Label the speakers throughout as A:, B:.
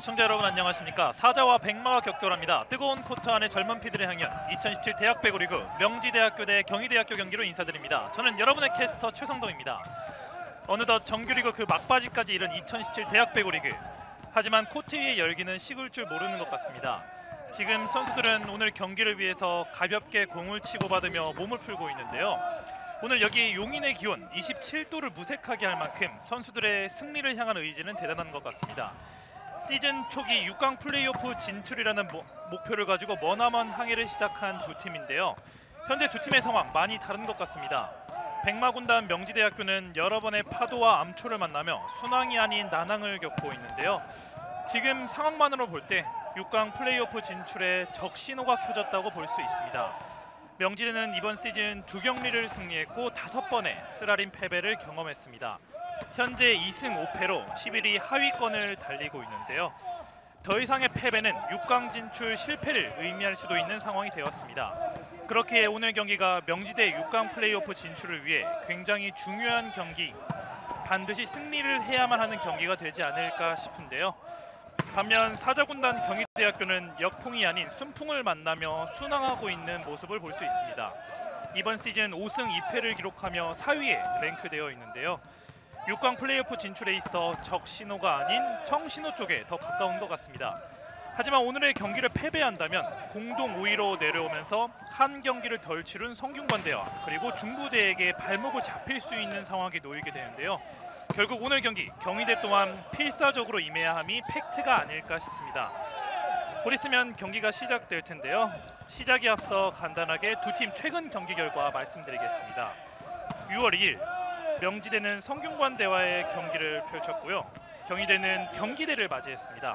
A: 시청자 여러분 안녕하십니까. 사자와 백마가 격돌합니다. 뜨거운 코트 안의 젊은 피들을 향연 2017 대학 배구 리그 명지대학교 대 경희대학교 경기로 인사드립니다. 저는 여러분의 캐스터 최성동입니다. 어느덧 정규리그 그 막바지까지 이른 2017 대학 배구 리그. 하지만 코트 위의 열기는 식을 줄 모르는 것 같습니다. 지금 선수들은 오늘 경기를 위해서 가볍게 공을 치고받으며 몸을 풀고 있는데요. 오늘 여기 용인의 기온 27도를 무색하게 할 만큼 선수들의 승리를 향한 의지는 대단한 것 같습니다. 시즌 초기 6강 플레이오프 진출이라는 목표를 가지고 머나먼 항해를 시작한 두 팀인데요. 현재 두 팀의 상황 많이 다른 것 같습니다. 백마군단 명지대학교는 여러 번의 파도와 암초를 만나며 순항이 아닌 난항을 겪고 있는데요. 지금 상황만으로 볼 때 6강 플레이오프 진출에 적신호가 켜졌다고 볼 수 있습니다. 명지대는 이번 시즌 두 경기를 승리했고 5번의 쓰라린 패배를 경험했습니다. 현재 2승 5패로 11위 하위권을 달리고 있는데요. 더 이상의 패배는 6강 진출 실패를 의미할 수도 있는 상황이 되었습니다. 그렇기에 오늘 경기가 명지대 6강 플레이오프 진출을 위해 굉장히 중요한 경기, 반드시 승리를 해야만 하는 경기가 되지 않을까 싶은데요. 반면 사자군단 경희대학교는 역풍이 아닌 순풍을 만나며 순항하고 있는 모습을 볼 수 있습니다. 이번 시즌 5승 2패를 기록하며 4위에 랭크되어 있는데요. 6강 플레이오프 진출에 있어 적신호가 아닌 청신호 쪽에 더 가까운 것 같습니다. 하지만 오늘의 경기를 패배한다면 공동 5위로 내려오면서 한 경기를 덜 치른 성균관대와 그리고 중부대에게 발목을 잡힐 수 있는 상황에 놓이게 되는데요. 결국 오늘 경기 경희대 또한 필사적으로 임해야 함이 팩트가 아닐까 싶습니다. 곧 있으면 경기가 시작될 텐데요. 시작에 앞서 간단하게 두 팀 최근 경기 결과 말씀드리겠습니다. 6월 2일 명지대는 성균관대와의 경기를 펼쳤고요. 경희대는 경기대를 맞이했습니다.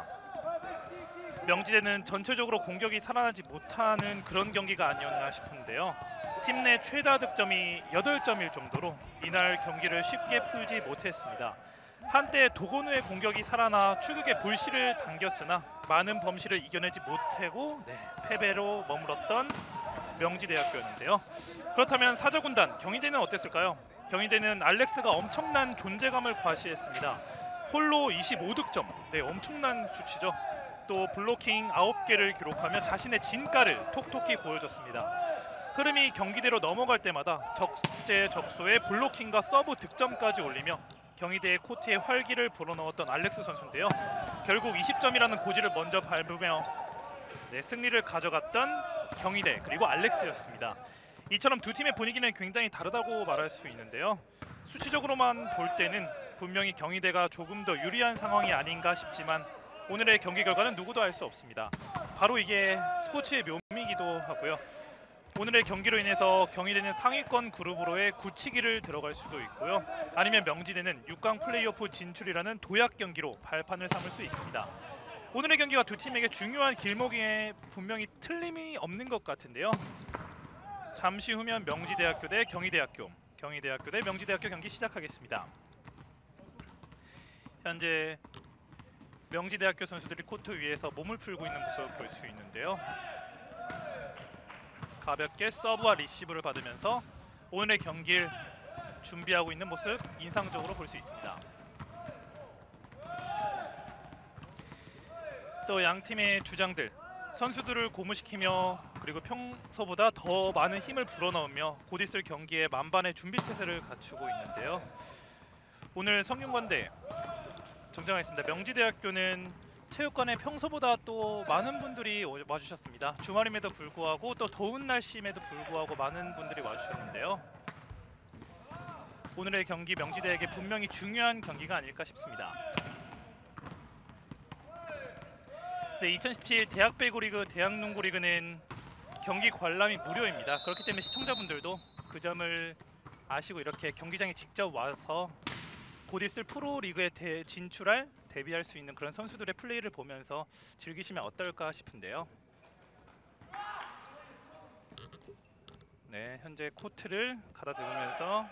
A: 명지대는 전체적으로 공격이 살아나지 못하는 그런 경기가 아니었나 싶은데요. 팀 내 최다 득점이 8점일 정도로 이날 경기를 쉽게 풀지 못했습니다. 한때 도건우의 공격이 살아나 추격에 불씨를 당겼으나 많은 범실을 이겨내지 못하고 패배로 머물렀던 명지대학교였는데요. 그렇다면 사자군단 경희대는 어땠을까요? 경희대는 알렉스가 엄청난 존재감을 과시했습니다. 홀로 25득점, 엄청난 수치죠. 또 블로킹 9개를 기록하며 자신의 진가를 톡톡히 보여줬습니다. 흐름이 경기대로 넘어갈 때마다 적재적소의 블로킹과 서브 득점까지 올리며 경희대의 코트에 활기를 불어넣었던 알렉스 선수인데요. 결국 20점이라는 고지를 먼저 밟으며 승리를 가져갔던 경희대 그리고 알렉스였습니다. 이처럼 두 팀의 분위기는 굉장히 다르다고 말할 수 있는데요. 수치적으로만 볼 때는 분명히 경희대가 조금 더 유리한 상황이 아닌가 싶지만 오늘의 경기 결과는 누구도 알 수 없습니다. 바로 이게 스포츠의 묘미이기도 하고요. 오늘의 경기로 인해서 경희대는 상위권 그룹으로의 굳히기를 들어갈 수도 있고요. 아니면 명지대는 6강 플레이오프 진출이라는 도약 경기로 발판을 삼을 수 있습니다. 오늘의 경기가 두 팀에게 중요한 길목에 분명히 틀림이 없는 것 같은데요. 잠시 후면 명지대학교 대 경희대학교, 경희대학교 대 명지대학교 경기 시작하겠습니다. 현재 명지대학교 선수들이 코트 위에서 몸을 풀고 있는 모습을 볼 수 있는데요. 가볍게 서브와 리시브를 받으면서 오늘의 경기를 준비하고 있는 모습 인상적으로 볼 수 있습니다. 또 양 팀의 주장들 선수들을 고무시키며 그리고 평소보다 더 많은 힘을 불어넣으며 곧 있을 경기에 만반의 준비 태세를 갖추고 있는데요. 오늘 성균관대 정정하겠습니다. 명지대학교는 체육관에 평소보다 또 많은 분들이 와주셨습니다. 주말임에도 불구하고 또 더운 날씨임에도 불구하고 많은 분들이 와주셨는데요. 오늘의 경기 명지대에게 분명히 중요한 경기가 아닐까 싶습니다. 2017 대학 배구 리그 대학농구 리그는 경기 관람이 무료입니다. 그렇기 때문에 시청자분들도 그 점을 아시고 이렇게 경기장에 직접 와서 곧 있을 프로 리그에 진출할 데뷔할 수 있는 그런 선수들의 플레이를 보면서 즐기시면 어떨까 싶은데요. 현재 코트를 가다듬으면서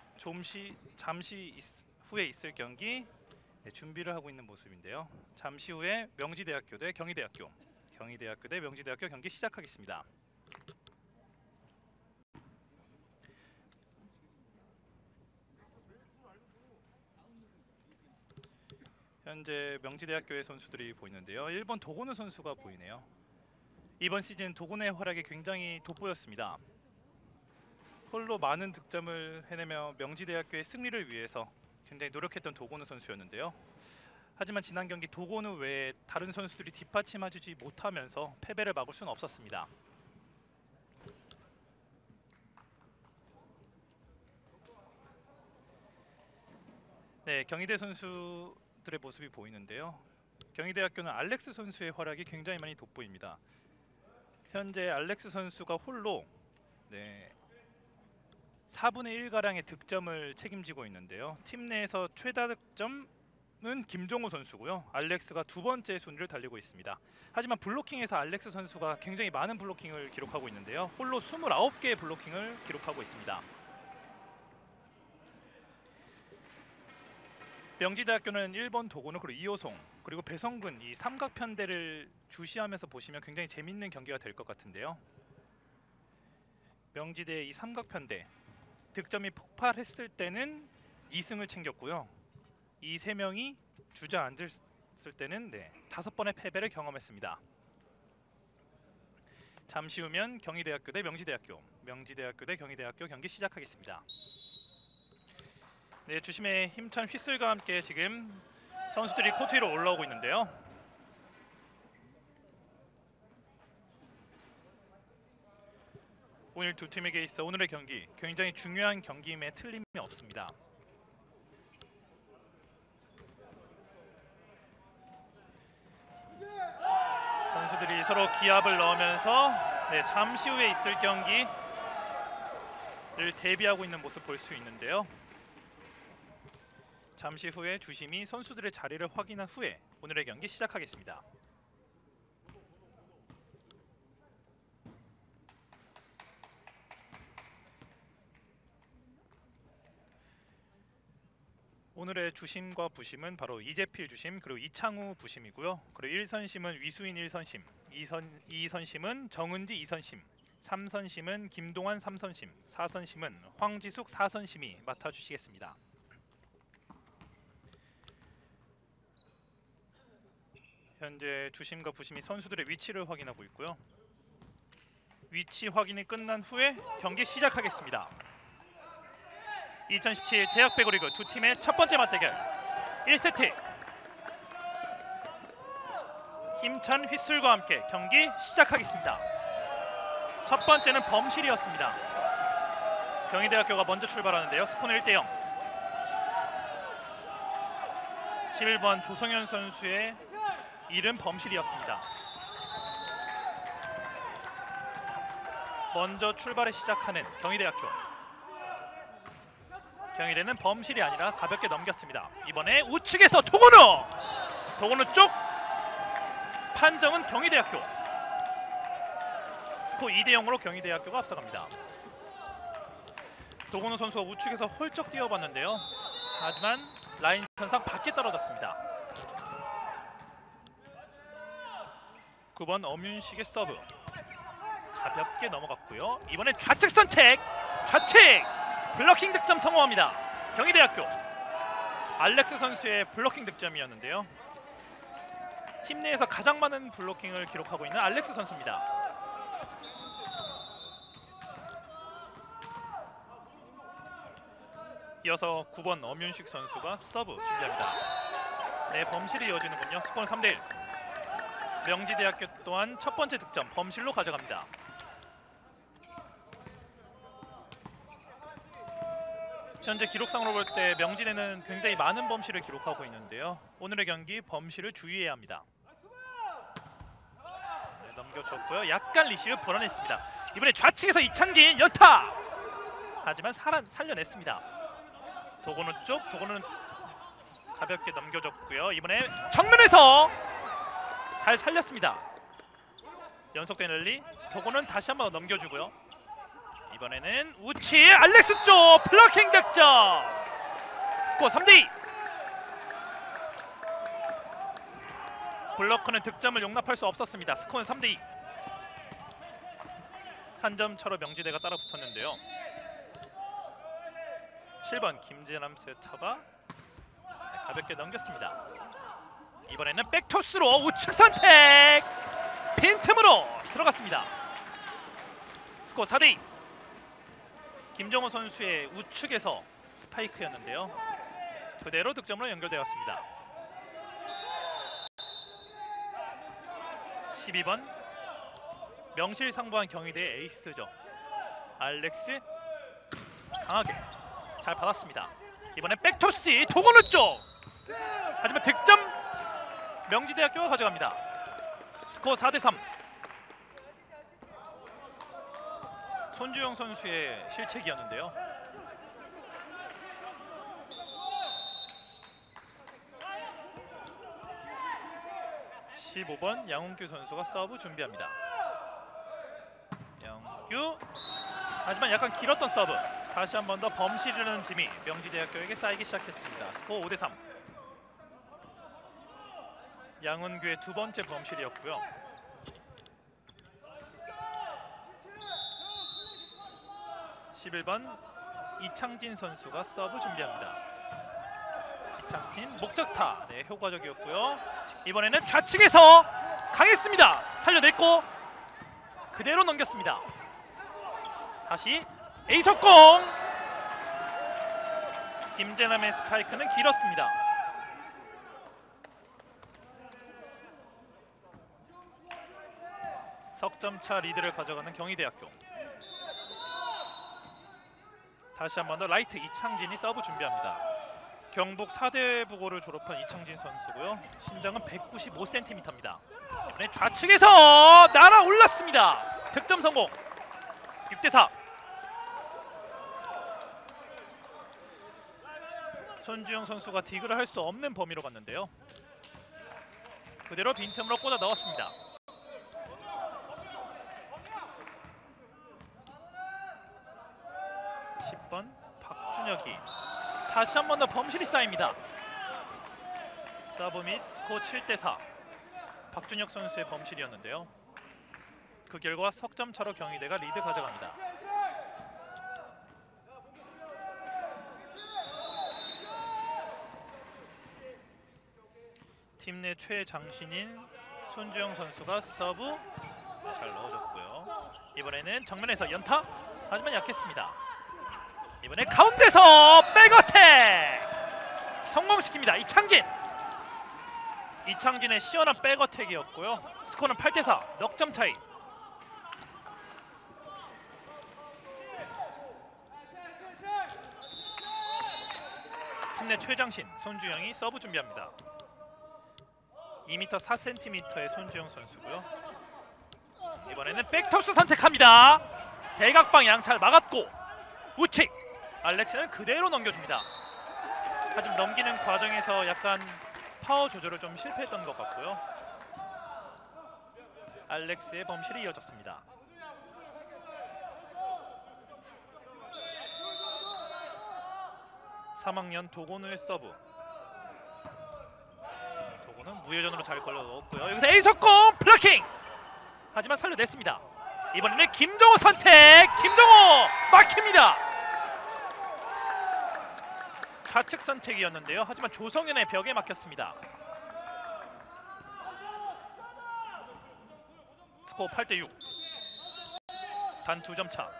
A: 잠시 후에 있을 경기 준비를 하고 있는 모습인데요. 잠시 후에 명지대학교 대 경희대학교, 경희대학교 대 명지대학교 경기 시작하겠습니다. 현재 명지대학교의 선수들이 보이는데요. 1번 도건우 선수가 보이네요. 이번 시즌 도건우의 활약이 굉장히 돋보였습니다. 홀로 많은 득점을 해내며 명지대학교의 승리를 위해서 굉장히 노력했던 도건우 선수였는데요. 하지만 지난 경기 도건우 외에 다른 선수들이 뒷받침해주지 못하면서 패배를 막을 수는 없었습니다. 네, 경희대 선수들의 모습이 보이는데요. 경희대학교는 알렉스 선수의 활약이 굉장히 많이 돋보입니다. 현재 알렉스 선수가 홀로 4분의 1 가량의 득점을 책임지고 있는데요. 팀 내에서 최다 득점은 김종호 선수고요. 알렉스가 두 번째 순위를 달리고 있습니다. 하지만 블로킹에서 알렉스 선수가 굉장히 많은 블로킹을 기록하고 있는데요. 홀로 29개의 블로킹을 기록하고 있습니다. 명지대학교는 1번 도건우 그리고 이호송 그리고 배성근 이 삼각편대를 주시하면서 보시면 굉장히 재밌는 경기가 될 것 같은데요. 명지대의 이 삼각편대 득점이 폭발했을 때는 2승을 챙겼고요. 이 세 명이 주저앉을 때는 5번의 패배를 경험했습니다. 잠시 후면 경희대학교 대 명지대학교, 명지대학교 대 경희대학교 경기 시작하겠습니다. 네, 주심의 힘찬 휘슬과 함께 지금 선수들이 코트 위로 올라오고 있는데요. 오늘 두 팀에게 있어 오늘의 경기 굉장히 중요한 경기임에 틀림이 없습니다. 선수들이 서로 기합을 넣으면서 잠시 후에 있을 경기를 대비하고 있는 모습 볼 수 있는데요. 잠시 후에 주심이 선수들의 자리를 확인한 후에 오늘의 경기 시작하겠습니다. 오늘의 주심과 부심은 바로 이재필 주심 그리고 이창우 부심이고요. 그리고 1선심은 위수인 1선심, 2선심은 정은지 2선심, 3선심은 김동환 3선심, 4선심은 황지숙 4선심이 맡아주시겠습니다. 현재 주심과 부심이 선수들의 위치를 확인하고 있고요. 위치 확인이 끝난 후에 경기 시작하겠습니다. 2017 대학 배구리그 두 팀의 첫 번째 맞대결 1세트 힘찬 휘슬과 함께 경기 시작하겠습니다. 첫 번째는 범실이었습니다. 경희대학교가 먼저 출발하는데요. 스코어 1대0. 11번 조성현 선수의 이름 범실이었습니다. 먼저 출발을 시작하는 경희대학교. 경희대는 범실이 아니라 가볍게 넘겼습니다. 이번에 우측에서 도건우 쪽 판정은 경희대학교. 스코어 2대0으로 경희대학교가 앞서갑니다. 도건우 선수가 우측에서 홀쩍 뛰어봤는데요. 하지만 라인 선상 밖에 떨어졌습니다. 9번 엄윤식의 서브 가볍게 넘어갔고요. 이번엔 좌측 선택, 좌측 블로킹 득점 성공합니다. 경희대학교 알렉스 선수의 블로킹 득점이었는데요. 팀 내에서 가장 많은 블로킹을 기록하고 있는 알렉스 선수입니다. 이어서 9번 엄윤식 선수가 서브 준비합니다. 네, 범실이 이어지는군요. 스코어는 3대1. 명지대학교 또한 첫 번째 득점 범실로 가져갑니다. 현재 기록상으로 볼 때 명지대는 굉장히 많은 범실을 기록하고 있는데요. 오늘의 경기 범실을 주의해야 합니다. 네, 넘겨줬고요. 약간 리시브 불안했습니다. 이번에 좌측에서 이창진 연타! 하지만 살려냈습니다. 도건우 쪽, 도건우는 가볍게 넘겨줬고요. 이번에 정면에서 잘 살렸습니다. 연속된 랠리, 도건우는 다시 한번 넘겨주고요. 이번에는 우치 알렉스 쪽 블로킹 득점. 스코어 3대2. 블로커는 득점을 용납할 수 없었습니다. 스코어는 3대2. 한 점 차로 명지대가 따라붙었는데요. 7번 김재남 세터가 가볍게 넘겼습니다. 이번에는 백토스로 우측 선택. 빈틈으로 들어갔습니다. 스코어 4대2. 김정호 선수의 우측에서 스파이크였는데요. 그대로 득점으로 연결되었습니다. 12번 명실상부한 경희대의 에이스죠. 알렉스 강하게 잘 받았습니다. 이번엔 백토스 도건우 쪽. 하지만 득점 명지대학교가 가져갑니다. 스코어 4대3. 손주영 선수의 실책이었는데요. (15번) 양훈규 선수가 서브 준비합니다. 양규, 하지만 약간 길었던 서브. 다시 한 번 더 범실이라는 짐이 명지대학교에게 쌓이기 시작했습니다. 스코어 5대3. 양훈규의 두 번째 범실이었고요. (11번) 이창진 선수가 서브 준비합니다. 이창진 목적타, 네, 효과적이었고요. 이번에는 좌측에서 강했습니다. 살려냈고 그대로 넘겼습니다. 다시 에이석공. 김재남의 스파이크는 길었습니다. 석점차 리드를 가져가는 경희대학교. 다시 한 번 더 라이트 이창진이 서브 준비합니다. 경북 4대 부고를 졸업한 이창진 선수고요. 신장은 195cm입니다. 이번에 좌측에서 날아올랐습니다. 득점 성공. 6대4. 손주영 선수가 디그를 할 수 없는 범위로 갔는데요. 그대로 빈틈으로 꽂아 넣었습니다. 10번 박준혁이 다시 한 번 더 범실이 쌓입니다. 서브 미스. 스코어 7대4. 박준혁 선수의 범실이었는데요. 그 결과 석점 차로 경희대가 리드 가져갑니다. 팀 내 최장신인 손주영 선수가 서브 잘 넣어줬고요. 이번에는 정면에서 연타, 하지만 약했습니다. 이번에 가운데서 백어택 성공시킵니다. 이창진의 시원한 백어택이었고요. 스코어는 8대4. 넉점 차이. 팀 내 최장신 손주영이 서브 준비합니다. 2m 4cm의 손주영 선수고요. 이번에는 백토스 선택합니다. 대각 방향 잘 막았고 우측 알렉스는 그대로 넘겨줍니다. 하지만 넘기는 과정에서 약간 파워 조절을 좀 실패했던 것 같고요. 알렉스의 범실이 이어졌습니다. (3학년) 도건우의 서브. 도건우 무회전으로 잘 걸려 넣었고요. 여기서 에이석공 블로킹! 하지만 살려냈습니다. 이번에는 김정호 선택! 김정호! 막힙니다! 좌측 선택이었는데요. 하지만 조성현의 벽에 막혔습니다. 스코어 8대6. 단 2점 차.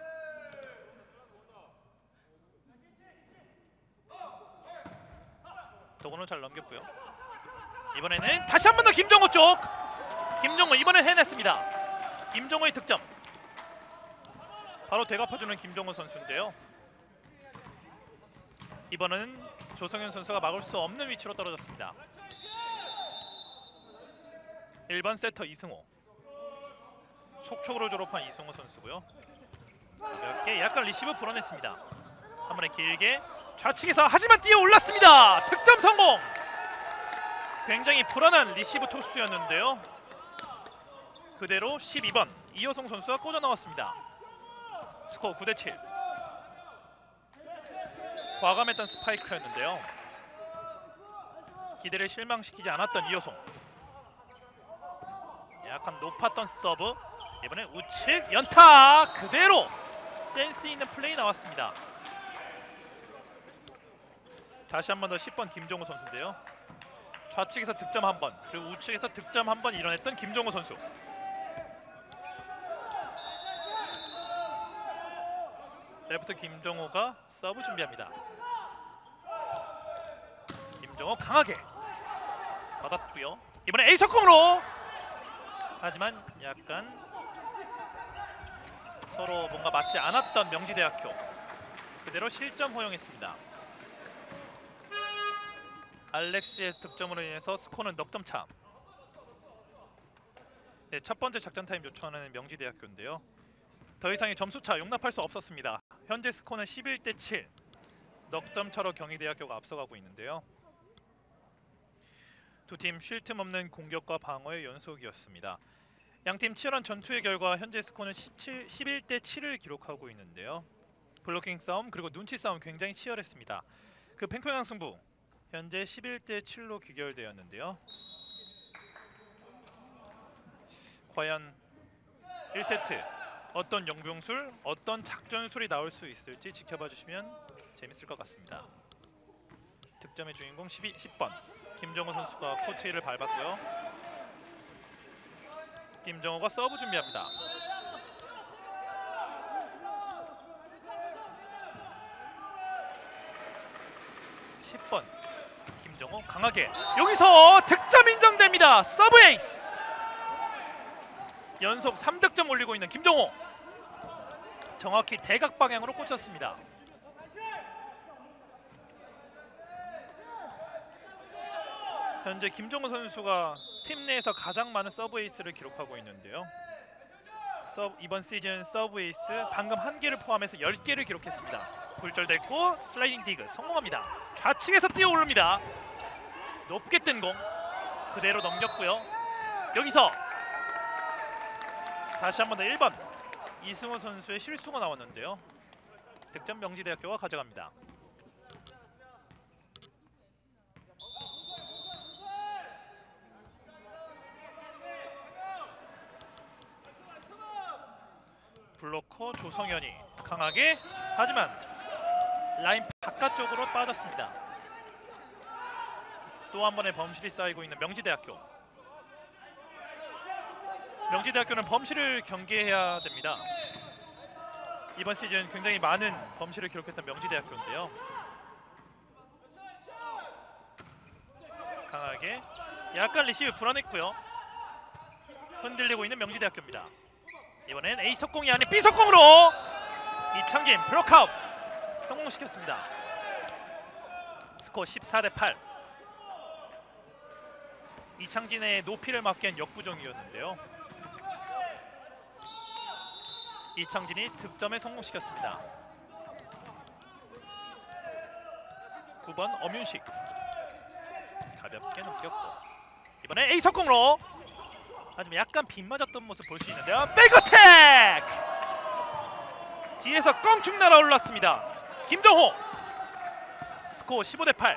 A: 도건우 잘 넘겼고요. 이번에는 다시 한 번 더 김정호 쪽. 김정호 이번엔 해냈습니다. 김정호의 득점. 바로 되갚아주는 김정호 선수인데요. 이번은 조성현 선수가 막을 수 없는 위치로 떨어졌습니다. 1번 세터 이승호. 속초로 졸업한 이승호 선수고요. 가볍게 약간 리시브 불어냈습니다. 한 번에 길게 좌측에서, 하지만 뛰어 올랐습니다. 득점 성공. 굉장히 불안한 리시브 토스였는데요. 그대로 12번 이효성 선수가 꽂아 넣었습니다. 스코어 9대7. 과감했던 스파이크였는데요. 기대를 실망시키지 않았던 이효성. 약간 높았던 서브. 이번엔 우측 연타. 그대로 센스 있는 플레이 나왔습니다. 다시 한 번 더 10번 김정우 선수인데요. 좌측에서 득점 한 번, 그리고 우측에서 득점 한 번 이뤄냈던 김종호 선수. 레프트 김종호가 서브 준비합니다. 김종호 강하게 받았고요. 이번에 에이석공으로. 하지만 약간 서로 뭔가 맞지 않았던 명지대학교. 그대로 실점 허용했습니다. 알렉스의 득점으로 인해서 스코어는 넉점 차. 네, 첫 번째 작전 타임 요청하는 명지대학교인데요. 더 이상의 점수차 용납할 수 없었습니다. 현재 스코어는 11대 7. 넉점 차로 경희대학교가 앞서가고 있는데요. 두 팀 쉴 틈 없는 공격과 방어의 연속이었습니다. 양팀 치열한 전투의 결과 현재 스코어는 11대 7을 기록하고 있는데요. 블로킹 싸움 그리고 눈치 싸움 굉장히 치열했습니다. 그 팽팽한 승부 현재 11대 7로 귀결되었는데요. 과연 1세트 어떤 용병술, 어떤 작전술이 나올 수 있을지 지켜봐 주시면 재밌을 것 같습니다. 득점의 주인공 10번 김정호 선수가 코트 위를 밟았고요. 김정호가 서브 준비합니다. (10번) 김정호 강하게 여기서 득점 인정됩니다. 서브 에이스. 연속 3득점 올리고 있는 김정호. 정확히 대각 방향으로 꽂혔습니다. 현재 김정호 선수가 팀 내에서 가장 많은 서브 에이스를 기록하고 있는데요. 이번 시즌 서브 에이스 방금 1개를 포함해서 10개를 기록했습니다. 굴절됐고 슬라이딩 디그 성공합니다. 좌측에서 뛰어오릅니다. 높게 뜬 공 그대로 넘겼고요. 여기서 다시 한 번 더 1번 이승호 선수의 실수가 나왔는데요. 득점 명지대학교가 가져갑니다. 블로커 조성현이 강하게 하지만 라인 바깥쪽으로 빠졌습니다. 또 한 번의 범실이 쌓이고 있는 명지대학교. 명지대학교는 범실을 경계해야 됩니다. 이번 시즌 굉장히 많은 범실을 기록했던 명지대학교인데요. 강하게 약간 리시브 불안했고요. 흔들리고 있는 명지대학교입니다. 이번엔 A 석공이 아닌 B 석공으로 이창진 블록아웃 성공시켰습니다. 스코어 14대 8. 이창진의 높이를 막기엔 역부족이었는데요. 이창진이 득점에 성공시켰습니다. 9번 엄윤식 가볍게 넘겼고 이번에 A 석공으로. 하지만 약간 빗맞았던 모습 볼 수 있는데요. 백어택! 뒤에서 껑충 날아올랐습니다. 김정호. 스코어 15대 8.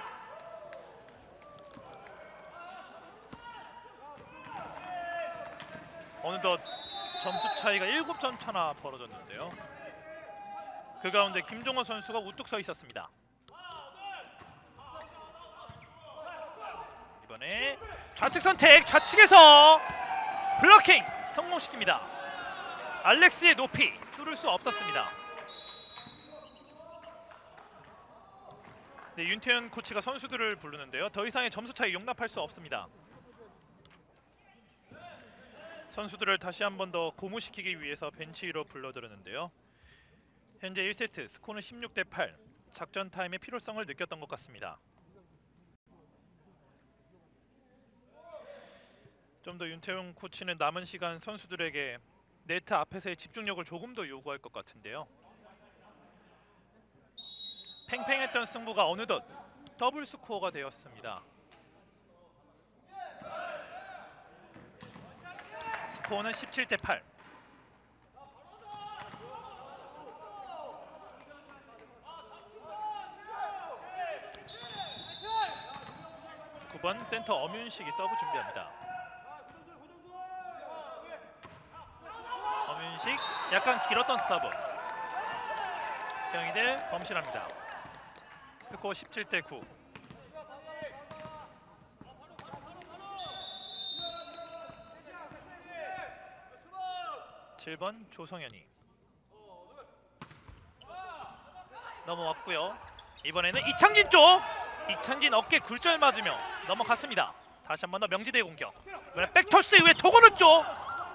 A: 어느덧 점수 차이가 7점 차나 벌어졌는데요. 그 가운데 김종호 선수가 우뚝 서 있었습니다. 이번에 좌측 선택, 좌측에서 블로킹 성공시킵니다. 알렉스의 높이 뚫을 수 없었습니다. 네, 윤태현 코치가 선수들을 부르는데요. 더 이상의 점수 차이 용납할 수 없습니다. 선수들을 다시 한 번 더 고무시키기 위해서 벤치 위로 불러들었는데요. 현재 1세트 스코어는 16대 8. 작전 타임의 필요성을 느꼈던 것 같습니다. 좀 더 윤태용 코치는 남은 시간 선수들에게 네트 앞에서의 집중력을 조금 더 요구할 것 같은데요. 팽팽했던 승부가 어느덧 더블 스코어가 되었습니다. 스코어는 17대 8. (9번) 센터 엄윤식이 서브 준비합니다. 엄윤식 약간 길었던 서브. 경희대 범실합니다. 스코어 17대 9. 7번 조성현이 넘어왔고요. 이번에는 이창진 쪽! 이창진 어깨 굴절 맞으며 넘어갔습니다. 다시 한 번 더 명지대의 공격. 이번에 백토스 이후에 도건우 쪽!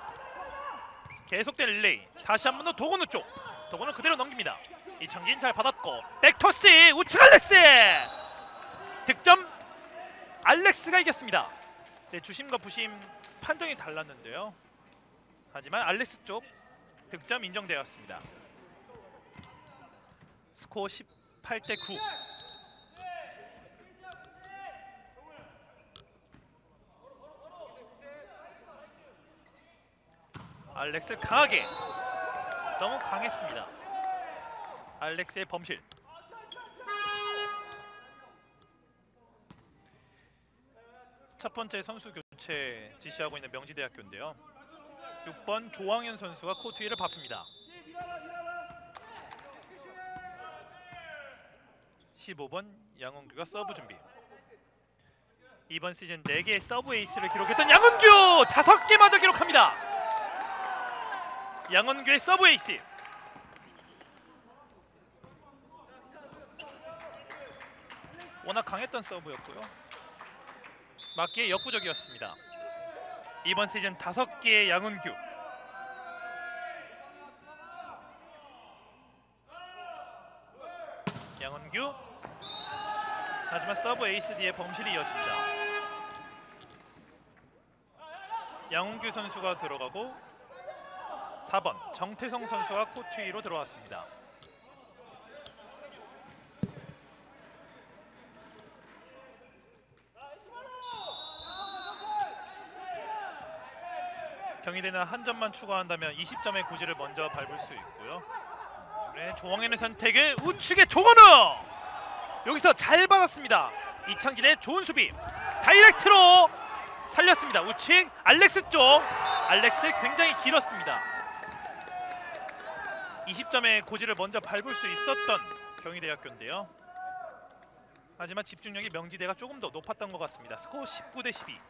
A: 계속된 릴레이. 다시 한 번 더 도건우 쪽. 도건우 그대로 넘깁니다. 이창진 잘 받았고 백토스 우측 알렉스! 득점 알렉스가 이겼습니다. 네, 주심과 부심 판정이 달랐는데요. 하지만 알렉스 쪽 득점 인정되었습니다. 스코어 18대 9. 알렉스 강하게. 너무 강했습니다. 알렉스의 범실. 첫 번째 선수 교체 지시하고 있는 명지대학교인데요. 6번 조항현 선수가 코트 위를 밟습니다. 15번 양은규가 서브 준비. 이번 시즌 4개의 서브 에이스를 기록했던 양은규! 5개마저 기록합니다. 양은규의 서브 에이스. 워낙 강했던 서브였고요. 맞기에 역부족이었습니다. 이번 시즌 5개의 양은규. 양은규. 하지만 서브 에이스 뒤에 범실이 이어집니다. 양은규 선수가 들어가고 4번 정태성 선수가 코트 위로 들어왔습니다. 경희대는 한 점만 추가한다면 20점의 고지를 먼저 밟을 수 있고요. 네, 조항현의 선택은 우측의 도건우! 여기서 잘 받았습니다. 이창진의 좋은 수비. 다이렉트로 살렸습니다. 우측 알렉스 쪽. 알렉스 굉장히 길었습니다. 20점의 고지를 먼저 밟을 수 있었던 경희대학교인데요. 하지만 집중력이 명지대가 조금 더 높았던 것 같습니다. 스코어 19대 12.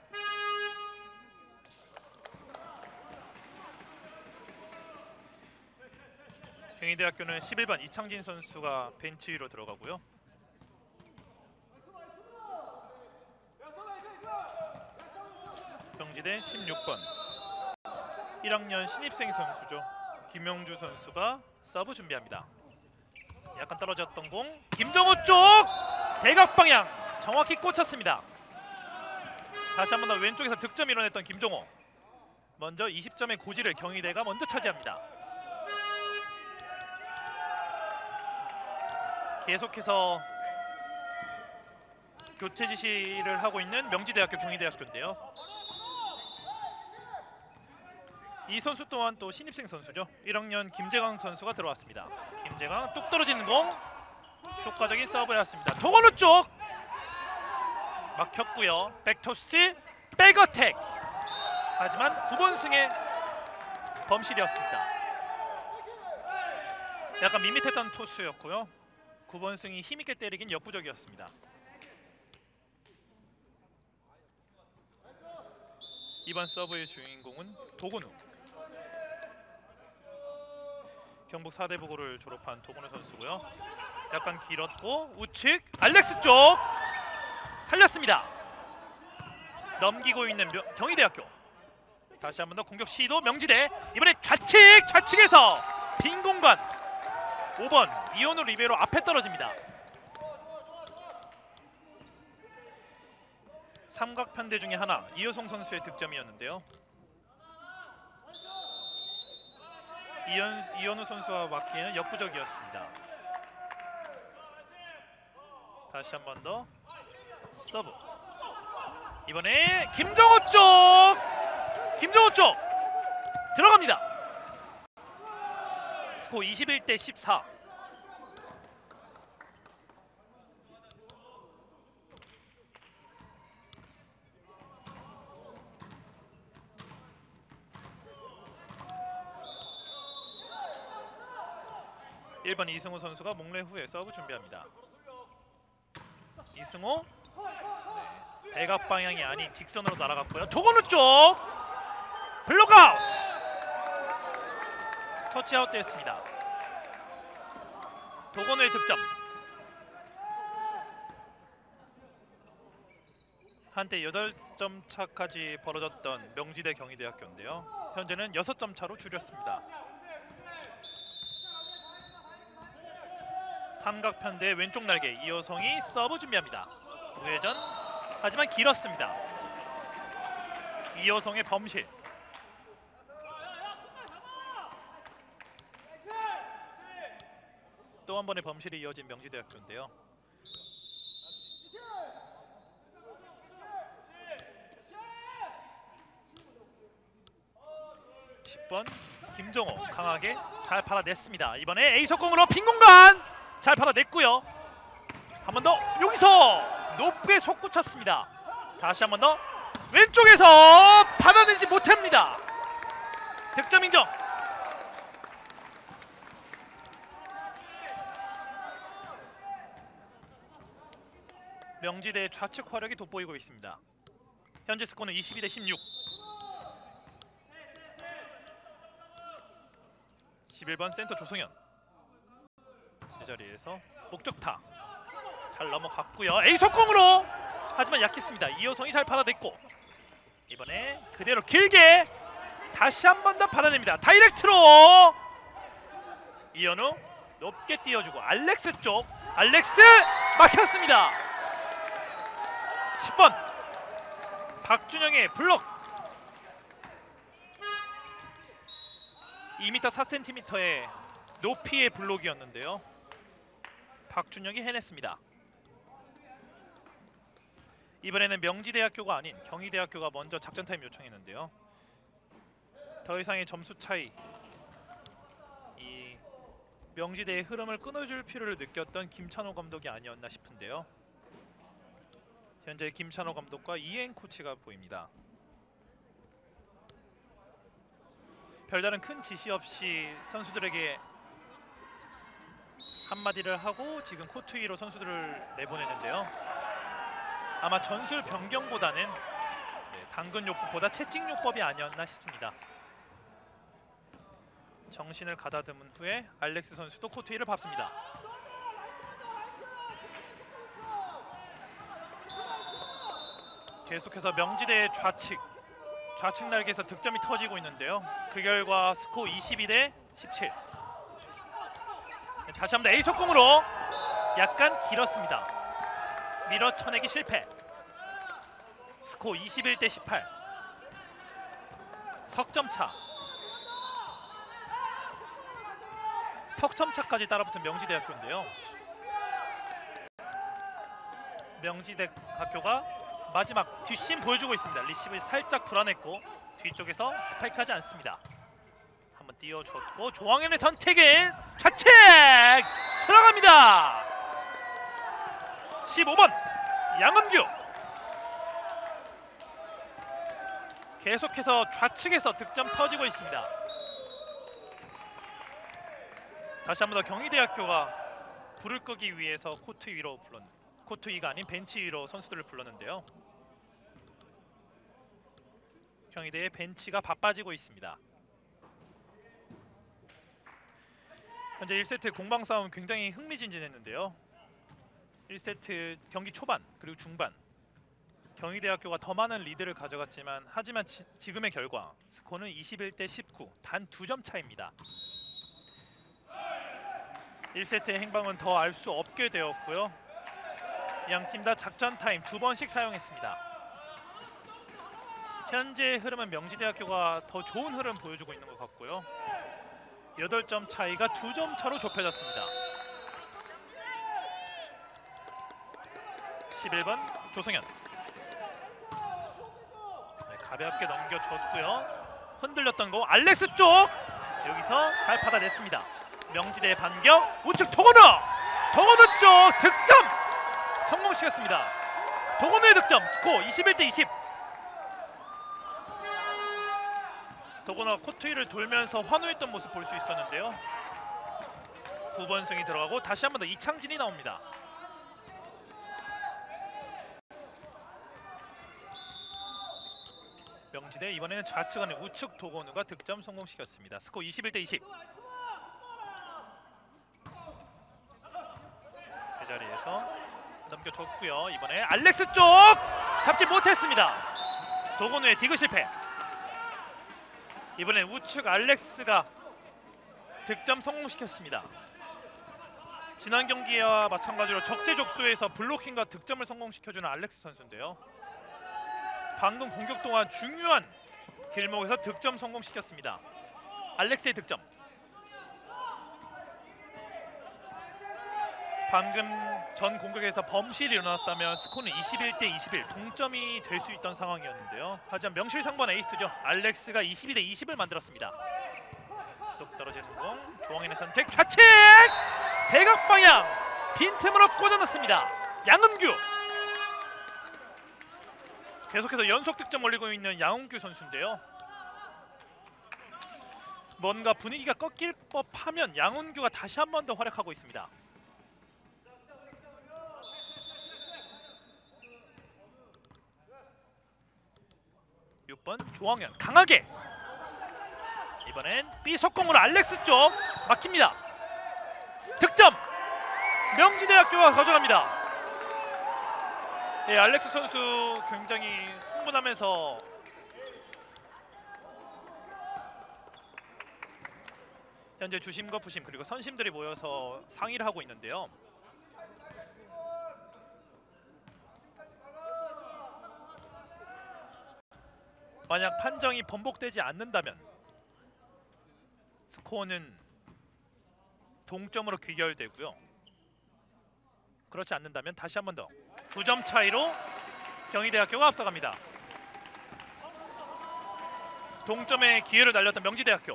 A: 경희대학교는 11번 이창진 선수가 벤치 위로 들어가고요. 명지대 16번 1학년 신입생 선수죠. 김영주 선수가 서브 준비합니다. 약간 떨어졌던 공 김정호 쪽! 대각 방향 정확히 꽂혔습니다. 다시 한 번 더 왼쪽에서 득점 이뤄냈던 김정호. 먼저 20점의 고지를 경희대가 먼저 차지합니다. 계속해서 교체 지시를 하고 있는 명지대학교 경희대학교인데요. 이 선수 또한 또 신입생 선수죠. 1학년 김재강 선수가 들어왔습니다. 김재강 뚝 떨어지는 공 효과적인 서브였습니다. 도건우 쪽 막혔고요. 백토스 백어택. 하지만 9번 승의 범실이었습니다. 약간 밋밋했던 토스였고요. 9번 승이 힘있게 때리긴 역부족이었습니다. 이번 서브의 주인공은 도건우. 경북 사대부고를 졸업한 도건우 선수고요. 약간 길었고 우측 알렉스 쪽 살렸습니다. 넘기고 있는 경희대학교. 다시 한 번 더 공격 시도 명지대. 이번에 좌측에서 빈 공간. 5번 이현우 리베로 앞에 떨어집니다. 삼각 편대 중에 하나 이효성 선수의 득점이었는데요. 이현우 선수와 맞기에는 역부족이었습니다. 다시 한 번 더 서브. 이번에 김정호 쪽 들어갑니다. 스코어 21대 14. (1번) 이승호 선수가 목례 후에 서브 준비합니다. 이승호 대각 방향이 아닌 직선으로 날아갔고요. 도건우 쪽 블록아웃. 터치아웃 됐습니다. 도건우의 득점. 한때 8점 차까지 벌어졌던 명지대 경희대학교인데요. 현재는 6점 차로 줄였습니다. 삼각편대 왼쪽 날개 이호성이 서브 준비합니다. 우회전 하지만 길었습니다. 이호성의 범실. 또 한 번의 범실이 이어진 명지대학교인데요. (10번) 김종호 강하게 잘 받아냈습니다. 이번에 에이석공으로 빈 공간 잘 받아냈고요. 한 번 더 여기서 높게 솟구쳤습니다. 다시 한 번 더 왼쪽에서 받아내지 못합니다. 득점 인정. 명지대의 좌측 화력이 돋보이고 있습니다. 현재 스코어는 22대16. 11번 센터 조성현 제자리에서 목적타 잘 넘어갔고요. 에이석공으로 하지만 약했습니다. 이호성이 잘 받아냈고 이번에 그대로 길게 다시 한 번 더 받아냅니다. 다이렉트로 이현우 높게 띄워주고 알렉스 쪽 알렉스 막혔습니다. 10번 박준영의 블록 2m 4cm의 높이의 블록이었는데요. 박준영이 해냈습니다. 이번에는 명지대학교가 아닌 경희대학교가 먼저 작전 타임 요청했는데요. 더 이상의 점수 차이, 이 명지대의 흐름을 끊어줄 필요를 느꼈던 김찬호 감독이 아니었나 싶은데요. 현재 김찬호 감독과 이행 코치가 보입니다. 별다른 큰 지시 없이 선수들에게 한마디를 하고 지금 코트 위로 선수들을 내보내는데요. 아마 전술 변경보다는 당근 요법보다 채찍 요법이 아니었나 싶습니다. 정신을 가다듬은 후에 알렉스 선수도 코트 위를 밟습니다. 계속해서 명지대의 좌측 날개에서 득점이 터지고 있는데요. 그 결과 스코어 22대17. 다시 한번 에이석공으로 약간 길었습니다. 밀어쳐내기 실패. 스코어 21대18. 석점차까지 따라붙은 명지대학교인데요. 명지대학교가 마지막 뒷심 보여주고 있습니다. 리시브를 살짝 불안했고 뒤쪽에서 스파이크하지 않습니다. 한번 띄워줬고 조항현의 선택은 좌측 들어갑니다. 15번 양은규 계속해서 좌측에서 득점 터지고 있습니다. 다시 한 번 더 경희대학교가 불을 끄기 위해서 코트 위가 아닌 벤치 위로 선수들을 불렀는데요. 경희대의 벤치가 바빠지고 있습니다. 현재 1세트 공방 싸움 굉장히 흥미진진했는데요. 1세트 경기 초반 그리고 중반 경희대학교가 더 많은 리드를 가져갔지만 하지만 지금의 결과 스코어는 21대19 단 2점 차입니다. 1세트의 행방은 더 알 수 없게 되었고요. 양 팀 다 작전 타임 2번씩 사용했습니다. 현재 흐름은 명지대학교가 더 좋은 흐름 보여주고 있는 것 같고요. 8점 차이가 2점 차로 좁혀졌습니다. 11번 조성현 가볍게 넘겨줬고요. 흔들렸던 거 알렉스 쪽 여기서 잘 받아냈습니다. 명지대의 반격 우측 도건우 쪽 득점 성공시켰습니다. 도건우의 득점 스코어 21대20. 도건우가 코트 위를 돌면서 환호했던 모습 볼 수 있었는데요. 9번 승이 들어가고 다시 한 번 더 이창진이 나옵니다. 명지대 이번에는 좌측 안에 우측 도건우가 득점 성공시켰습니다. 스코어 21대20. 넘겨줬고요. 이번에 알렉스 쪽 잡지 못했습니다. 도건우의 디그 실패. 이번엔 우측 알렉스가 득점 성공시켰습니다. 지난 경기와 마찬가지로 적재적소에서 블로킹과 득점을 성공시켜주는 알렉스 선수인데요. 방금 공격 동안 중요한 길목에서 득점 성공시켰습니다. 알렉스의 득점. 방금 전 공격에서 범실이 일어났다면 스코어는 21대 21 동점이 될 수 있던 상황이었는데요. 하지만 명실상부한 에이스죠. 알렉스가 22대 20을 만들었습니다. 뚝 떨어지는 공, 조항인의 선택, 좌측! 대각 방향! 빈틈으로 꽂아넣습니다. 양은규! 계속해서 연속 득점 올리고 있는 양은규 선수인데요. 뭔가 분위기가 꺾일 법하면 양은규가 다시 한 번 더 활약하고 있습니다. 6번 조항현 강하게 이번엔 B석공으로 알렉스 쪽 막힙니다. 득점! 명지대학교가 가져갑니다. 예, 알렉스 선수 굉장히 흥분하면서 현재 주심과 부심 그리고 선심들이 모여서 상의를 하고 있는데요. 만약 판정이 번복되지 않는다면 스코어는 동점으로 귀결되고요. 그렇지 않는다면 다시 한 번 더 2점 차이로 경희대학교가 앞서갑니다. 동점의 기회를 날렸던 명지대학교.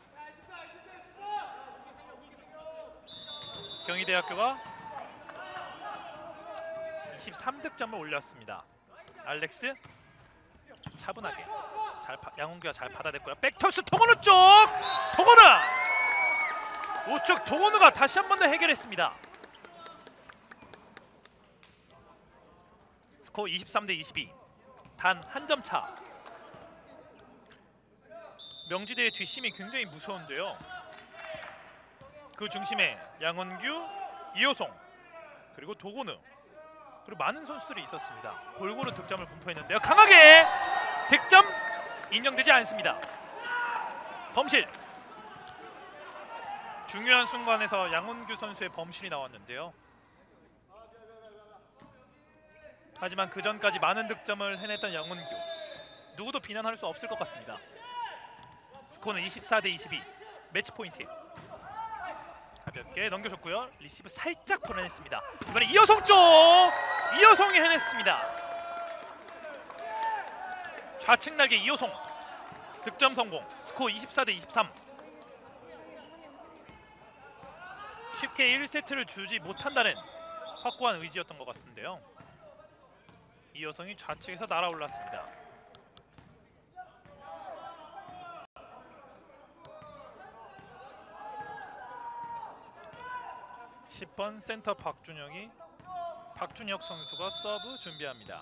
A: 경희대학교가 23득점을 올렸습니다. 알렉스 차분하게 양홍규가 잘 받아냈고요. 백토스 동원우 쪽! 동원우! 우측 동원우가 다시 한 번 더 해결했습니다. 스코어 23대 22 단 한 점 차. 명지대의 뒷심이 굉장히 무서운데요. 그 중심에 양원규, 이호송 그리고 도건우 그리고 많은 선수들이 있었습니다. 골고루 득점을 분포했는데요. 강하게 득점 인정되지 않습니다. 범실. 중요한 순간에서 양원규 선수의 범실이 나왔는데요. 하지만 그 전까지 많은 득점을 해냈던 양원규 누구도 비난할 수 없을 것 같습니다. 스코어는 24대 22 매치 포인트. 가볍게 넘겨줬고요. 리시브 살짝 불안했습니다. 이번에 이호성 쪽! 이호성이 해냈습니다. 좌측 날개 이호성 득점 성공. 스코어 24대 23. 쉽게 1세트를 주지 못한다는 확고한 의지였던 것 같은데요. 이호성이 좌측에서 날아올랐습니다. (10번) 센터 박준혁 선수가 서브 준비합니다.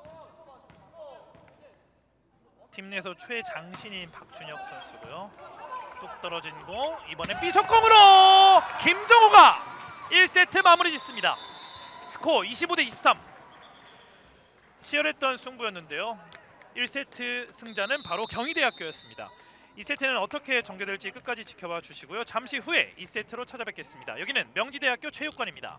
A: 팀 내에서 최장신인 박준혁 선수고요. 뚝 떨어진 공, 이번엔 B석공으로 김정호가 1세트 마무리 짓습니다. 스코어 25대 23. 치열했던 승부였는데요. 1세트 승자는 바로 경희대학교였습니다. 2세트는 어떻게 전개될지 끝까지 지켜봐 주시고요. 잠시 후에 2세트로 찾아뵙겠습니다. 여기는 명지대학교 체육관입니다.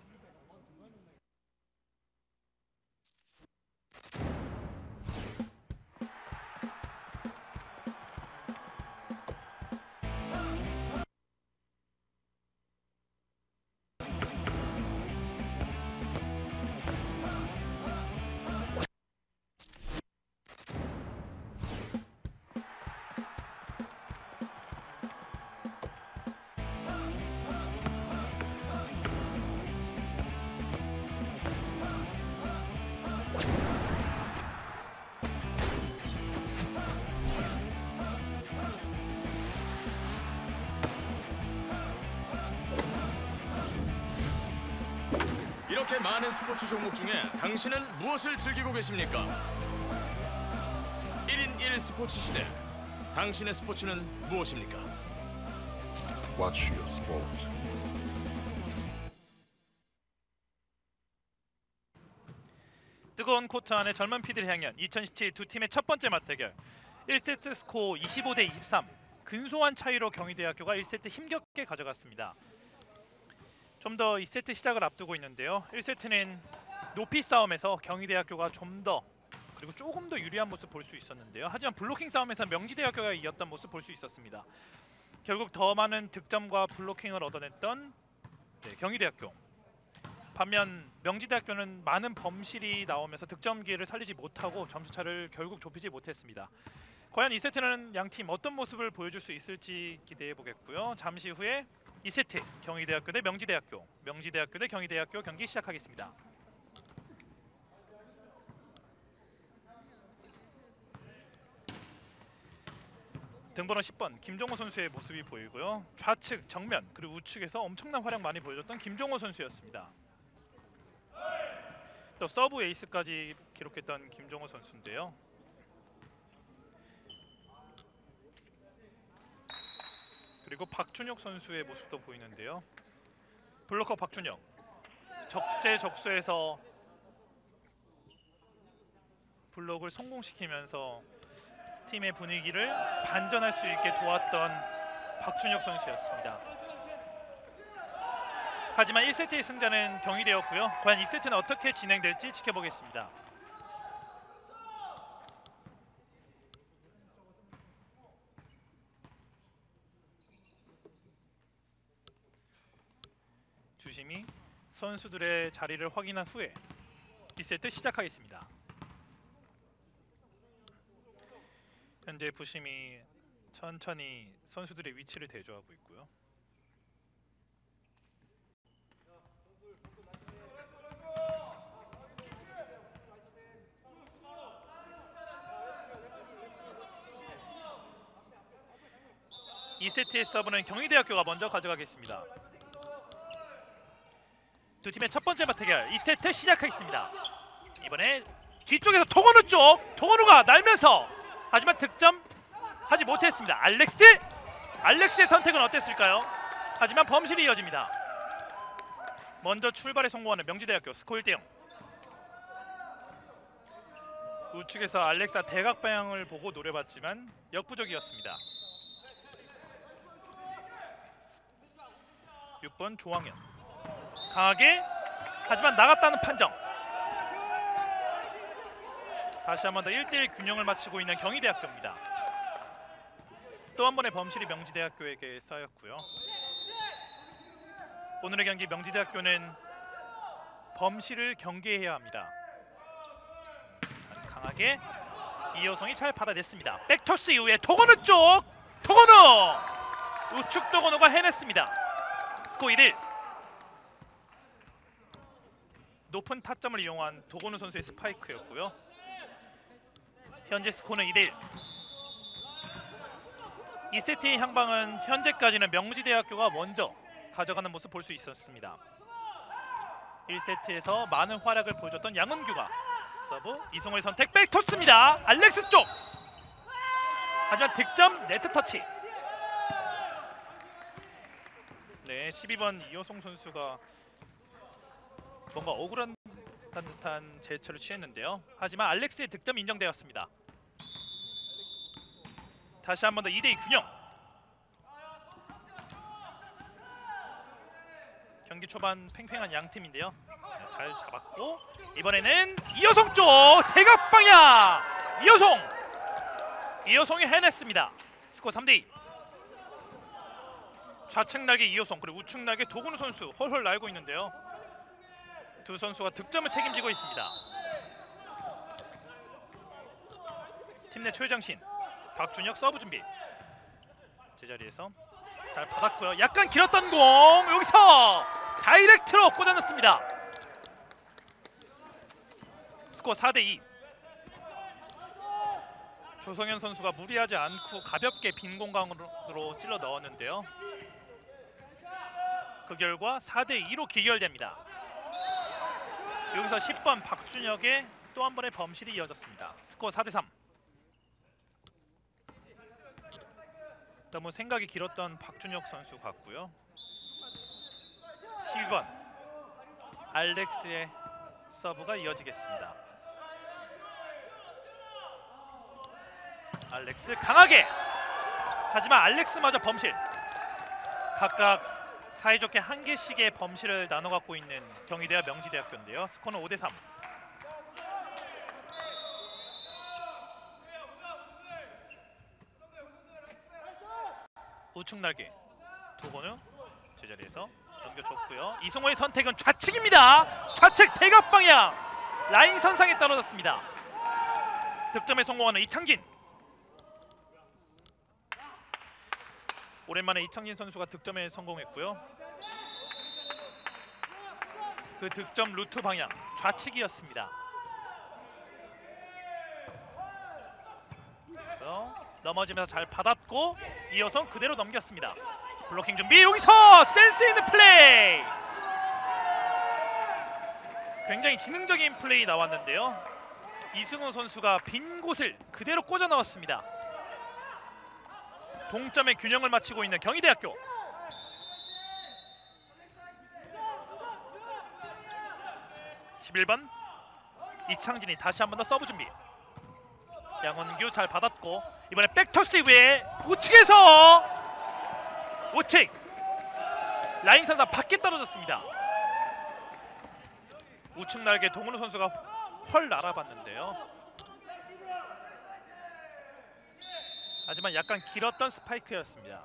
B: 이렇게 많은 스포츠 종목 중에 당신은 무엇을 즐기고 계십니까? 1인 1 스포츠 시대. 당신의 스포츠는 무엇입니까?
C: Watch your sport.
A: 뜨거운 코트 안의 젊은 피드를 향연 2017 두 팀의 첫 번째 맞대결. 1세트 스코어 25대 23. 근소한 차이로 경희대학교가 1세트 힘겹게 가져갔습니다. 좀 더 2세트 시작을 앞두고 있는데요. 1세트는 높이 싸움에서 경희대학교가 좀 더 그리고 조금 더 유리한 모습 볼 수 있었는데요. 하지만 블로킹 싸움에서 명지대학교가 이겼던 모습 볼 수 있었습니다. 결국 더 많은 득점과 블로킹을 얻어냈던 경희대학교. 반면 명지대학교는 많은 범실이 나오면서 득점 기회를 살리지 못하고 점수차를 결국 좁히지 못했습니다. 과연 2세트는 양팀 어떤 모습을 보여줄 수 있을지 기대해 보겠고요. 잠시 후에 2세트 경희대학교 대 명지대학교, 명지대학교 대 경희대학교 경기 시작하겠습니다. 등번호 10번 김종호 선수의 모습이 보이고요. 좌측, 정면, 그리고 우측에서 엄청난 활약 많이 보여줬던 김종호 선수였습니다. 또 서브 에이스까지 기록했던 김종호 선수인데요. 그리고 박준혁 선수의 모습도 보이는데요. 블로커 박준혁 적재적소에서 블록을 성공시키면서 팀의 분위기를 반전할 수 있게 도왔던 박준혁 선수였습니다. 하지만 1세트의 승자는 경희대였고요. 과연 2세트는 어떻게 진행될지 지켜보겠습니다. 주심이 선수들의 자리를 확인한 후에 2세트 시작하겠습니다. 현재 부심이 천천히 선수들의 위치를 대조하고 있고요. 이 세트의 서브는 경희대학교가 먼저 가져가겠습니다. 두 팀의 첫 번째 맞대결 2세트 시작하겠습니다. 이번에 뒤쪽에서 동원우 쪽 동원우가 날면서 하지만 득점하지 못했습니다. 알렉스의 선택은 어땠을까요? 하지만 범실이 이어집니다. 먼저 출발에 성공하는 명지대학교 스코어 1대0. 우측에서 알렉사 대각 방향을 보고 노려봤지만 역부족이었습니다. 6번 조항현 강하게 하지만 나갔다는 판정. 다시 한 번 더 1대1 균형을 맞추고 있는 경희대학교입니다. 또 한 번의 범실이 명지대학교에게 쌓였고요. 오늘의 경기 명지대학교는 범실을 경계해야 합니다. 강하게 이호성이 잘 받아냈습니다. 백토스 이후에 도건우 쪽! 도건우! 우측 도건우가 해냈습니다. 스코어 2대1. 높은 타점을 이용한 도건우 선수의 스파이크였고요. 현재 스코어는 2대1. 2세트의 향방은 현재까지는 명지대학교가 먼저 가져가는 모습 볼 수 있었습니다. 1세트에서 많은 활약을 보여줬던 양은규가 서브, 이송호의 선택 백토스입니다. 알렉스 쪽! 하지만 득점 네트 터치. 네, 12번 이호송 선수가 뭔가 억울한 듯한 제스처를 취했는데요. 하지만 알렉스의 득점 인정되었습니다. 다시 한 번 더 2대2 균형. 경기 초반 팽팽한 양 팀인데요. 잘 잡았고 이번에는 이호송 쪽 대각 방향. 이호송이 해냈습니다. 스코어 3대2. 좌측 날개 이호송 그리고 우측 날개 도건우 선수 헐헐 날고 있는데요. 두 선수가 득점을 책임지고 있습니다. 팀 내 최장신 박준혁 서브 준비. 제자리에서 잘 받았고요. 약간 길었던 공 여기서 다이렉트로 꽂아넣습니다. 스코어 4대2. 조성현 선수가 무리하지 않고 가볍게 빈 공간으로 찔러 넣었는데요. 그 결과 4대2로 기결됩니다. 여기서 10번 박준혁의 또 한 번의 범실이 이어졌습니다. 스코어 4대3. 너무 생각이 길었던 박준혁 선수 같고요. 12번 알렉스의 서브가 이어지겠습니다. 알렉스 강하게. 하지만 알렉스마저 범실. 각각 사이좋게 한 개씩의 범실을 나눠 갖고 있는 경희대와 명지대학교인데요. 스코어는 5대3. 우측 날개. 도건우 제자리에서 넘겨줬고요. 이승호의 선택은 좌측입니다. 좌측 대각 방향. 라인 선상에 떨어졌습니다. 득점에 성공하는 이창진. 오랜만에 이창진 선수가 득점에 성공했고요. 그 득점 루트 방향 좌측이었습니다. 그래서 넘어지면서 잘 받았고 이호성 그대로 넘겼습니다. 블로킹 준비. 여기서 센스 있는 플레이. 굉장히 지능적인 플레이 나왔는데요. 이승호 선수가 빈 곳을 그대로 꽂아 넣었습니다. 동점의 균형을 맞추고 있는 경희대학교. (11번) 이창진이 다시 한 번 더 서브 준비. 양원규 잘 받았고 이번에 백토스 이후에 우측에서 우측 라인 선상 밖에 떨어졌습니다. 우측 날개 동훈우 선수가 헐 날아봤는데요. 하지만 약간 길었던 스파이크였습니다.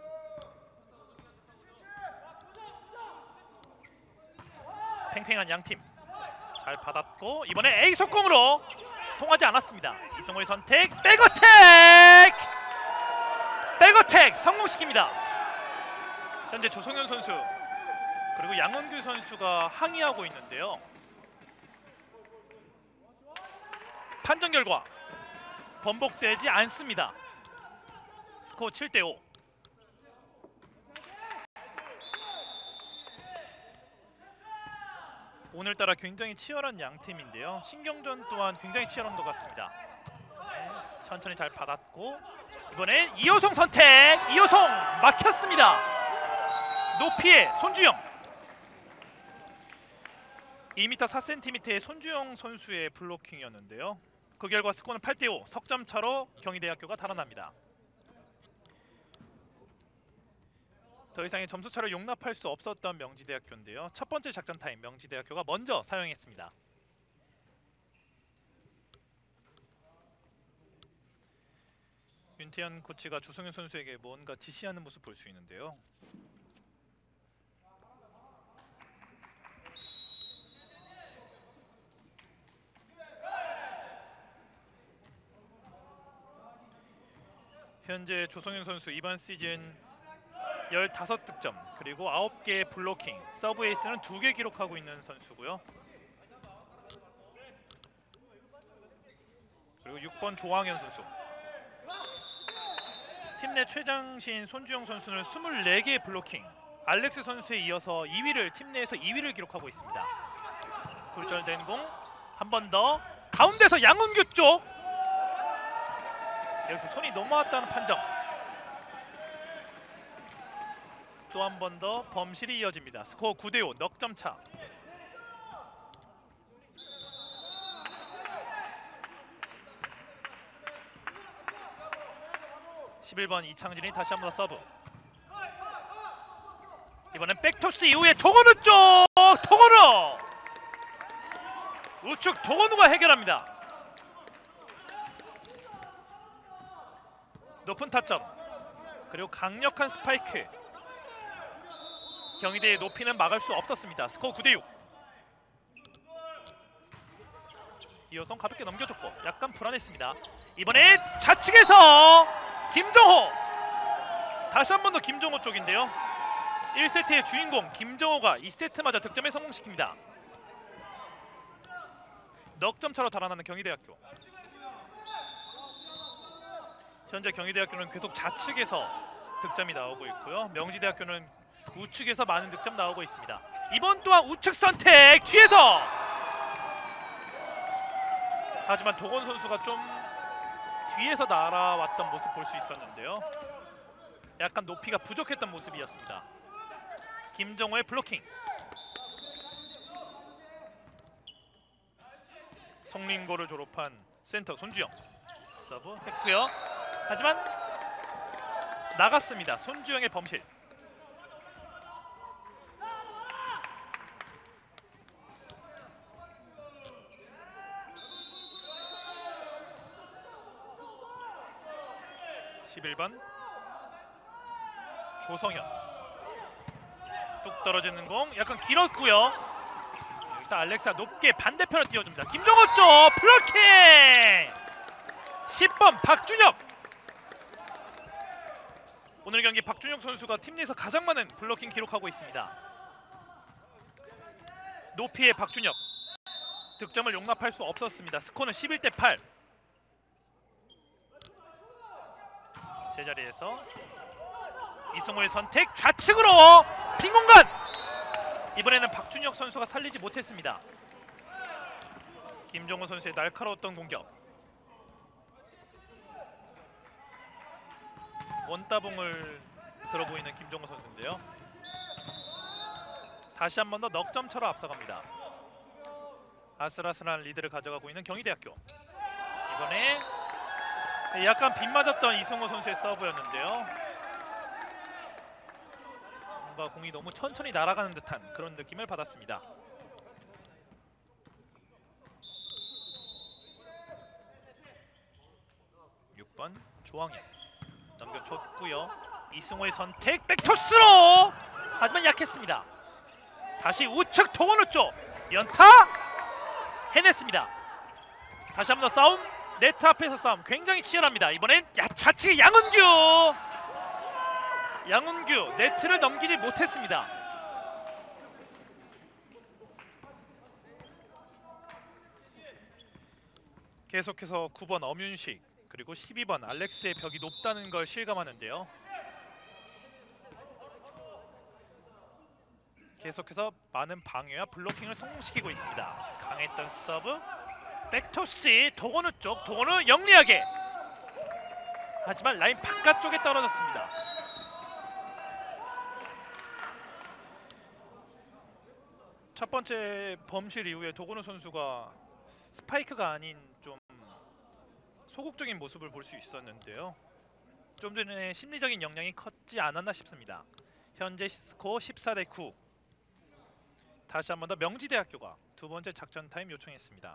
A: 팽팽한 양팀 잘 받았고 이번에 A 속공으로 통하지 않았습니다. 이승호의 선택. 백어택! 백어택 성공시킵니다. 현재 조성현 선수 그리고 양원규 선수가 항의하고 있는데요. 판정 결과 번복되지 않습니다. 스코어 7대5. 오늘따라 굉장히 치열한 양팀인데요. 신경전 또한 굉장히 치열한 것 같습니다. 천천히 잘 받았고 이번엔 이호성 선택. 이호성 막혔습니다. 높이에 손주영. 2m 4cm의 손주영 선수의 블로킹이었는데요. 그 결과 스코어는 8대5. 석점 차로 경희대학교가 달아납니다. 더 이상의 점수차를 용납할 수 없었던 명지대학교인데요. 첫 번째 작전 타임 명지대학교가 먼저 사용했습니다. 윤태현 코치가 주성현 선수에게 뭔가 지시하는 모습 볼 수 있는데요. 현재 조성현 선수 이번 시즌 15득점 그리고 9개의 블로킹, 서브 에이스는 2개 기록하고 있는 선수고요. 그리고 6번 조항현 선수. 팀 내 최장신 손주영 선수는 24개의 블로킹, 알렉스 선수에 이어서 2위를 팀 내에서 2위를 기록하고 있습니다. 굴절된 공 한 번 더 가운데서 양은규 쪽. 여기서 손이 넘어왔다는 판정. 또 한 번 더 범실이 이어집니다. 스코어 9대5 넉점 차. (11번) 이창진이 다시 한 번 더 서브. 이번엔 백토스 이후에 도건우 쪽. 도건우 우측 도건우가 해결합니다. 높은 타점 그리고 강력한 스파이크. 경희대의 높이는 막을 수 없었습니다. 스코어 9대6. 이호성 가볍게 넘겨줬고 약간 불안했습니다. 이번에 좌측에서 김정호. 다시 한 번 더 김정호 쪽인데요. 1세트의 주인공 김정호가 2세트마저 득점에 성공시킵니다. 넉점 차로 달아나는 경희대학교. 현재 경희대학교는 계속 좌측에서 득점이 나오고 있고요. 명지대학교는 우측에서 많은 득점 나오고 있습니다. 이번 또한 우측 선택 뒤에서. 하지만 도건 선수가 좀 뒤에서 날아왔던 모습 볼 수 있었는데요. 약간 높이가 부족했던 모습이었습니다. 김정호의 블로킹. 송림고를 졸업한 센터 손주영. 서브 했고요. 하지만 나갔습니다. 손주영의 범실. (11번) 조성현. 뚝 떨어지는 공 약간 길었고요. 여기서 알렉스가 높게 반대편으로 띄워줍니다. 김종호 쪽 블로킹. 10번 박준혁. 오늘 경기 박준혁 선수가 팀 내에서 가장 많은 블로킹 기록하고 있습니다. 높이의 박준혁. 득점을 용납할 수 없었습니다. 스코어는 11대8. 제자리에서 이승호의 선택 좌측으로 빈 공간. 이번에는 박준혁 선수가 살리지 못했습니다. 김종호 선수의 날카로웠던 공격. 원따봉을 들어 보이는 김종호 선수인데요. 다시 한 번 더 넉점차로 앞서갑니다. 아슬아슬한 리드를 가져가고 있는 경희대학교. 이번에 약간 빗맞았던 이승호 선수의 서브였는데요. 뭔가 공이 너무 천천히 날아가는 듯한 그런 느낌을 받았습니다. (6번) 조항현 넘겨줬고요. 이승호의 선택 백토스로. 하지만 약했습니다. 다시 우측 동원우 쪽 연타 해냈습니다. 다시 한번 더 싸움. 네트 앞에서 싸움 굉장히 치열합니다. 이번엔 좌측의 양은규 네트를 넘기지 못했습니다. 계속해서 9번 엄윤식 그리고 12번 알렉스의 벽이 높다는 걸 실감하는데요. 계속해서 많은 방해와 블로킹을 성공시키고 있습니다. 강했던 서브 백토스 도건우 쪽. 도건우 영리하게. 하지만 라인 바깥쪽에 떨어졌습니다. 첫 번째 범실 이후에 도건우 선수가 스파이크가 아닌 좀 소극적인 모습을 볼 수 있었는데요. 좀 전에 심리적인 영향이 컸지 않았나 싶습니다. 현재 스코어 14대9. 다시 한 번 더 명지대학교가 두 번째 작전 타임 요청했습니다.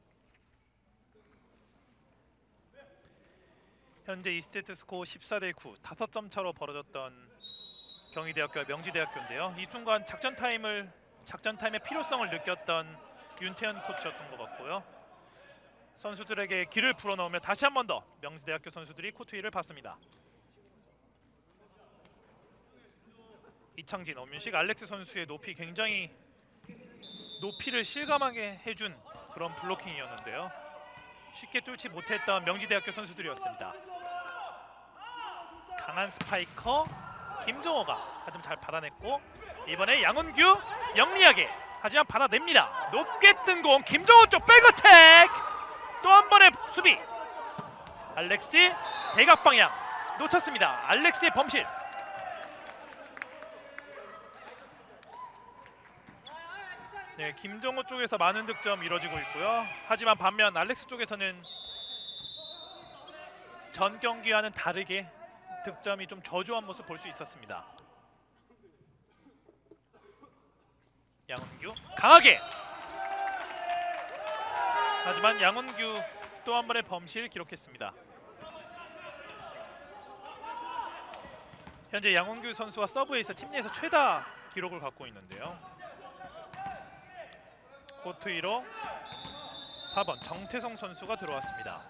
A: 현재 2세트 스코어 14대9. 5점 차로 벌어졌던 경희대학교와 명지대학교인데요. 이 순간 작전 타임의 필요성을 느꼈던 윤태현 코치였던 것 같고요. 선수들에게 길을 불어넣으며 다시 한 번 더 명지대학교 선수들이 코트 위를 밟습니다. 이창진, 엄윤식, 알렉스 선수의 높이 굉장히 높이를 실감하게 해준 그런 블로킹이었는데요. 쉽게 뚫지 못했던 명지대학교 선수들이었습니다. 강한 스파이커 김종호가 하지만 잘 받아냈고 이번에 양은규 영리하게 하지만 받아냅니다. 높게 뜬 공 김종호 쪽 백어택. 또 한 번의 수비. 알렉스 대각 방향 놓쳤습니다. 알렉스의 범실. 네, 김종호 쪽에서 많은 득점 이뤄지고 있고요. 하지만 반면 알렉스 쪽에서는 전 경기와는 다르게 득점이 좀 저조한 모습 볼 수 있었습니다. 양은규 강하게. 하지만 양은규 또 한 번의 범실 기록했습니다. 현재 양은규 선수가 서브에서 팀 내에서 최다 기록을 갖고 있는데요. 코트 위로 4번 정태성 선수가 들어왔습니다.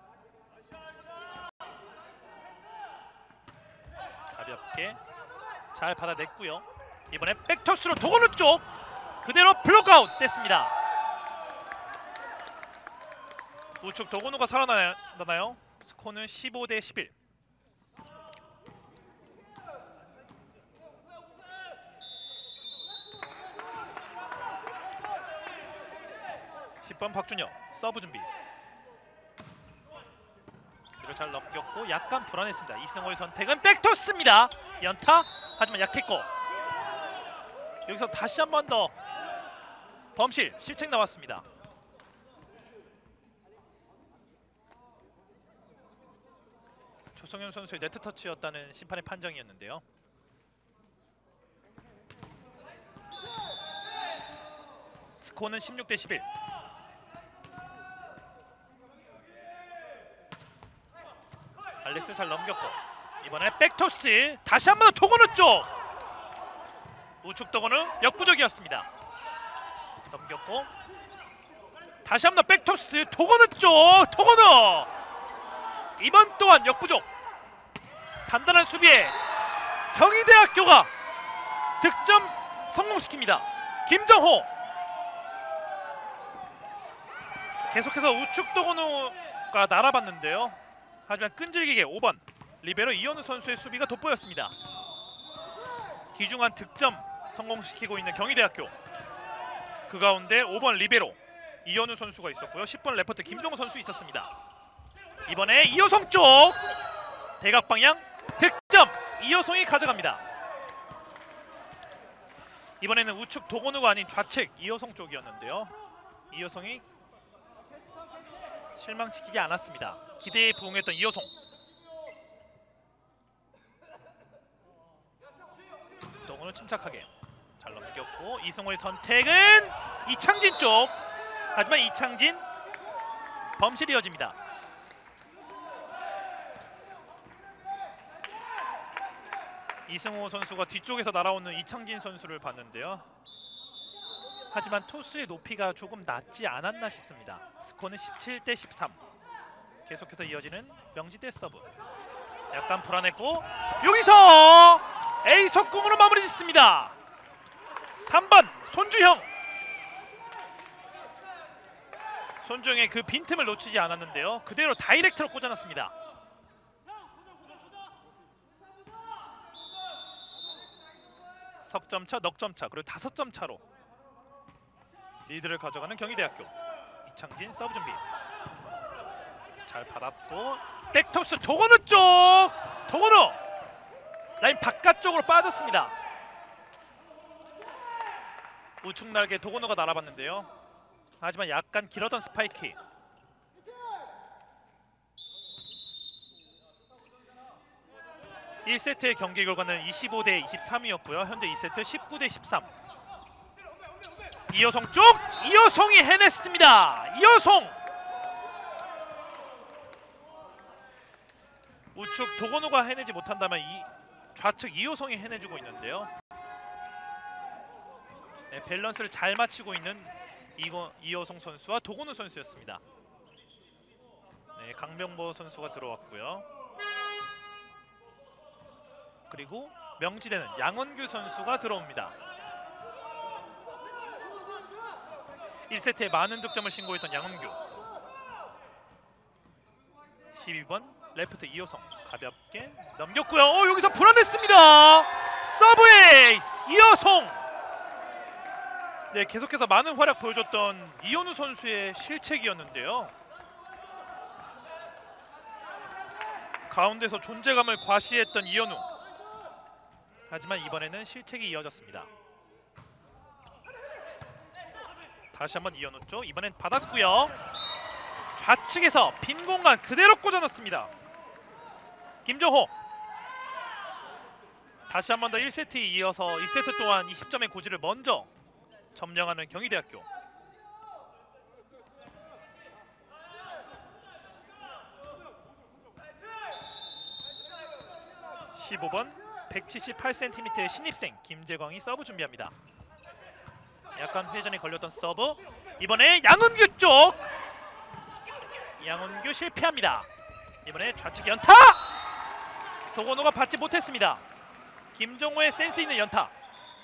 A: 가볍게 잘 받아냈고요. 이번에 백토스로 도건우 쪽 그대로 블록아웃 됐습니다. 우측 도건우가 살아나나요? 스코어는 15대11. (10번) 박준혁 서브 준비. 그리고 잘 넘겼고 약간 불안했습니다. 이승호의 선택은 백토스입니다. 연타 하지만 약했고 여기서 다시 한 번 더 범실 실책 나왔습니다. 박성현 선수의 네트 터치였다는 심판의 판정이었는데요. 스코어는 16대11. 알렉스 잘 넘겼고 이번에 백토스 다시 한번 도건우 쪽 우측 도건우 역부족이었습니다. 넘겼고 다시 한번 백토스 도건우 쪽 도건우 이번 또한 역부족. 단단한 수비에 경희대학교가 득점 성공시킵니다. 김정호 계속해서 우측 도건우가 날아봤는데요. 하지만 끈질기게 5번 리베로 이현우 선수의 수비가 돋보였습니다. 귀중한 득점 성공시키고 있는 경희대학교. 그 가운데 5번 리베로 이현우 선수가 있었고요. 10번 레퍼트 김종호 선수 있었습니다. 이번에 이호성 쪽 대각 방향 득점 이호성이 가져갑니다. 이번에는 우측 도건우가 아닌 좌측 이호성 쪽이었는데요. 이호성이 실망시키지 않았습니다. 기대에 부응했던 이호성. 도건우 침착하게 잘 넘겼고 이승호의 선택은 이창진 쪽. 하지만 이창진 범실이 이어집니다. 이승호 선수가 뒤쪽에서 날아오는 이창진 선수를 봤는데요. 하지만 토스의 높이가 조금 낮지 않았나 싶습니다. 스코어는 17대13. 계속해서 이어지는 명지대 서브. 약간 불안했고 여기서 A 석공으로 마무리 짓습니다. 3번 손주형. 손주형의 그 빈틈을 놓치지 않았는데요. 그대로 다이렉트로 꽂아놨습니다. 석점차, 넉점차, 그리고 5점 차로 리드를 가져가는 경희대학교. 이창진 서브 준비. 잘 받았고 백토스 도건우 쪽! 도건우! 라인 바깥쪽으로 빠졌습니다. 우측 날개 도건우가 날아봤는데요. 하지만 약간 길었던 스파이크. (1세트의) 경기 결과는 25대23이었고요. 현재 2세트 19대13. 이호성 쪽! 이호성이 해냈습니다. 이호성! 우측 도건우가 해내지 못한다면 좌측 이호성이 해내주고 있는데요. 네, 밸런스를 잘 맞추고 있는 이호성 선수와 도건우 선수였습니다. 네, 강병보 선수가 들어왔고요. 그리고 명지대는 양원규 선수가 들어옵니다. 1세트에 많은 득점을 신고했던 양원규. 12번 레프트 이호성 가볍게 넘겼고요. 여기서 불안했습니다. 서브 에이스 이호성. 네, 계속해서 많은 활약 보여줬던 이현우 선수의 실책이었는데요. 가운데서 존재감을 과시했던 이현우. 하지만 이번에는 실책이 이어졌습니다. 다시 한번 이현우 쪽. 이번엔 받았고요. 좌측에서 빈 공간 그대로 꽂아넣습니다. 김정호. 다시 한번 더 1세트에 이어서 2세트 동안 20점의 고지를 먼저 점령하는 경희대학교. (15번) 178cm의 신입생 김재광이 서브 준비합니다. 약간 회전이 걸렸던 서브. 이번에 양은규 쪽. 양은규 실패합니다. 이번에 좌측 연타. 도건우가 받지 못했습니다. 김종호의 센스 있는 연타.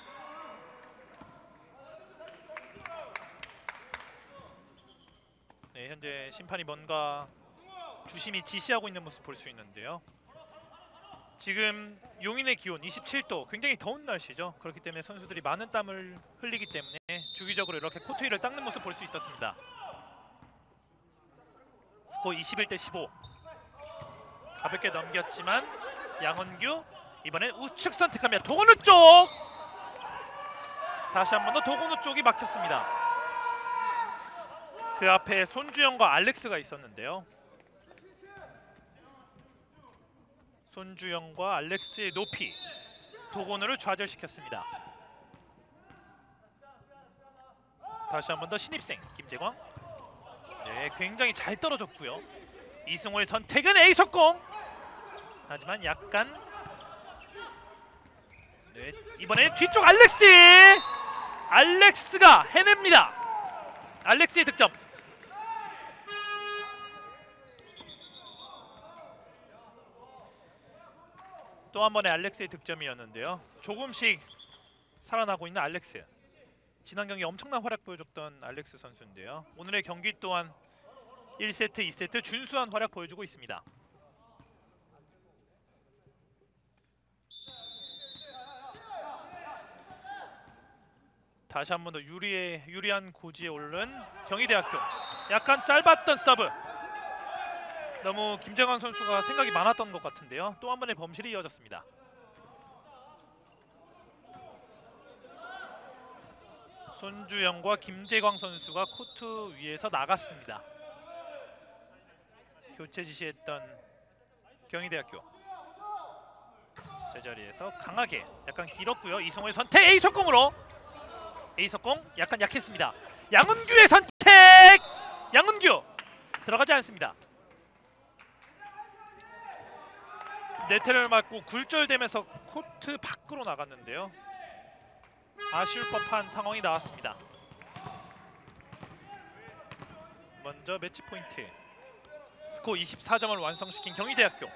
A: 네, 현재 심판이 뭔가 주심이 지시하고 있는 모습 볼 수 있는데요. 지금 용인의 기온 27도, 굉장히 더운 날씨죠. 그렇기 때문에 선수들이 많은 땀을 흘리기 때문에 주기적으로 이렇게 코트 위를 닦는 모습 볼 수 있었습니다. 스코어 21대15. 가볍게 넘겼지만 양원규. 이번엔 우측 선택합니다. 도건우 쪽. 다시 한 번 더 도건우 쪽이 막혔습니다. 그 앞에 손주영과 알렉스가 있었는데요. 손주영과 알렉스의 높이 도건우를 좌절시켰습니다. 다시 한 번 더 신입생 김재광. 네, 굉장히 잘 떨어졌고요. 이승호의 선택은 A 속공. 하지만 약간 네, 이번에 뒤쪽 알렉스가 해냅니다. 알렉스의 득점. 또 한 번의 알렉스의 득점이었는데요. 조금씩 살아나고 있는 알렉스. 지난 경기 엄청난 활약 보여줬던 알렉스 선수인데요. 오늘의 경기 또한 1세트, 2세트 준수한 활약 보여주고 있습니다. 다시 한 번 더 유리한 고지에 오른 경희대학교. 약간 짧았던 서브. 너무 김재광 선수가 생각이 많았던 것 같은데요. 또 한 번의 범실이 이어졌습니다. 손주영과 김재광 선수가 코트 위에서 나갔습니다. 교체 지시했던 경희대학교. 제자리에서 강하게 약간 길었고요. 이승호의 선택 A 속공으로. A 속공 약간 약했습니다. 양은규의 선택! 양은규! 들어가지 않습니다. 네트를 맞고 굴절되면서 코트 밖으로 나갔는데요. 아쉬울 법한 상황이 나왔습니다. 먼저 매치 포인트. 스코어 24점을 완성시킨 경희대학교.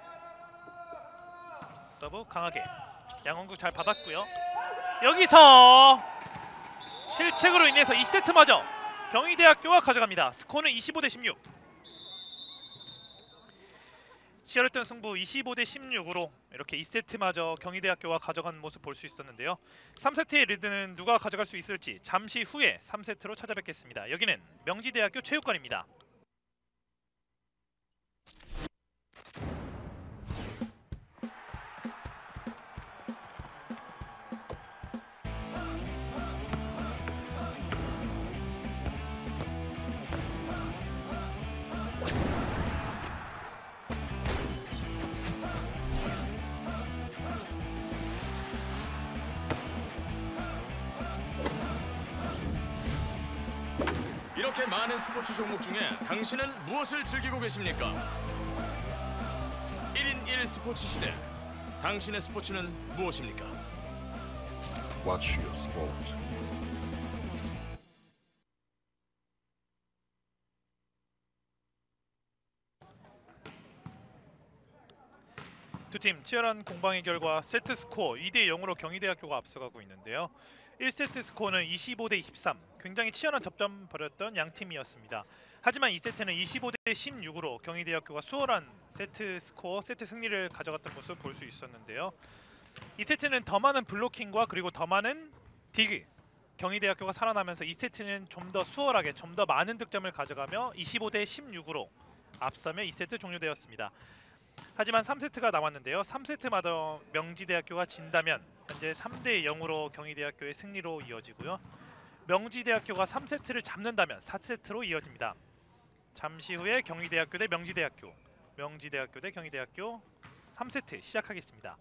A: 서브 강하게. 양원구 잘 받았고요. 여기서 실책으로 인해서 2세트마저 경희대학교가 가져갑니다. 스코어는 25대16. 치열했던 승부 25대16으로 이렇게 2세트마저 경희대학교가 가져간 모습 볼 수 있었는데요. 3세트의 리드는 누가 가져갈 수 있을지 잠시 후에 3세트로 찾아뵙겠습니다. 여기는 명지대학교 체육관입니다.
B: 이렇게 많은 스포츠 종목 중에 당신은 무엇을 즐기고 계십니까? 1인 1 스포츠 시대. 당신의 스포츠는 무엇입니까?
C: Watch your sport.
A: 두 팀 치열한 공방의 결과 세트 스코어 2대 0으로 경희대학교가 앞서가고 있는데요. 1세트 스코어는 25대23. 굉장히 치열한 접전 벌였던 양 팀이었습니다. 하지만 2세트는 25대 16으로 경희대학교가 수월한 세트 스코어, 세트 승리를 가져갔던 모습을 볼 수 있었는데요. 2세트는 더 많은 블로킹과 그리고 더 많은 디그. 경희대학교가 살아나면서 2세트는 좀 더 수월하게 좀 더 많은 득점을 가져가며 25대 16으로 앞서며 2세트 종료되었습니다. 하지만 3세트가 남았는데요. 3세트마다 명지대학교가 진다면 현재 3대 0으로 경희대학교의 승리로 이어지고요. 명지대학교가 3세트를 잡는다면 4세트로 이어집니다. 잠시 후에 경희대학교 대 명지대학교, 명지대학교 대 경희대학교 3세트 시작하겠습니다.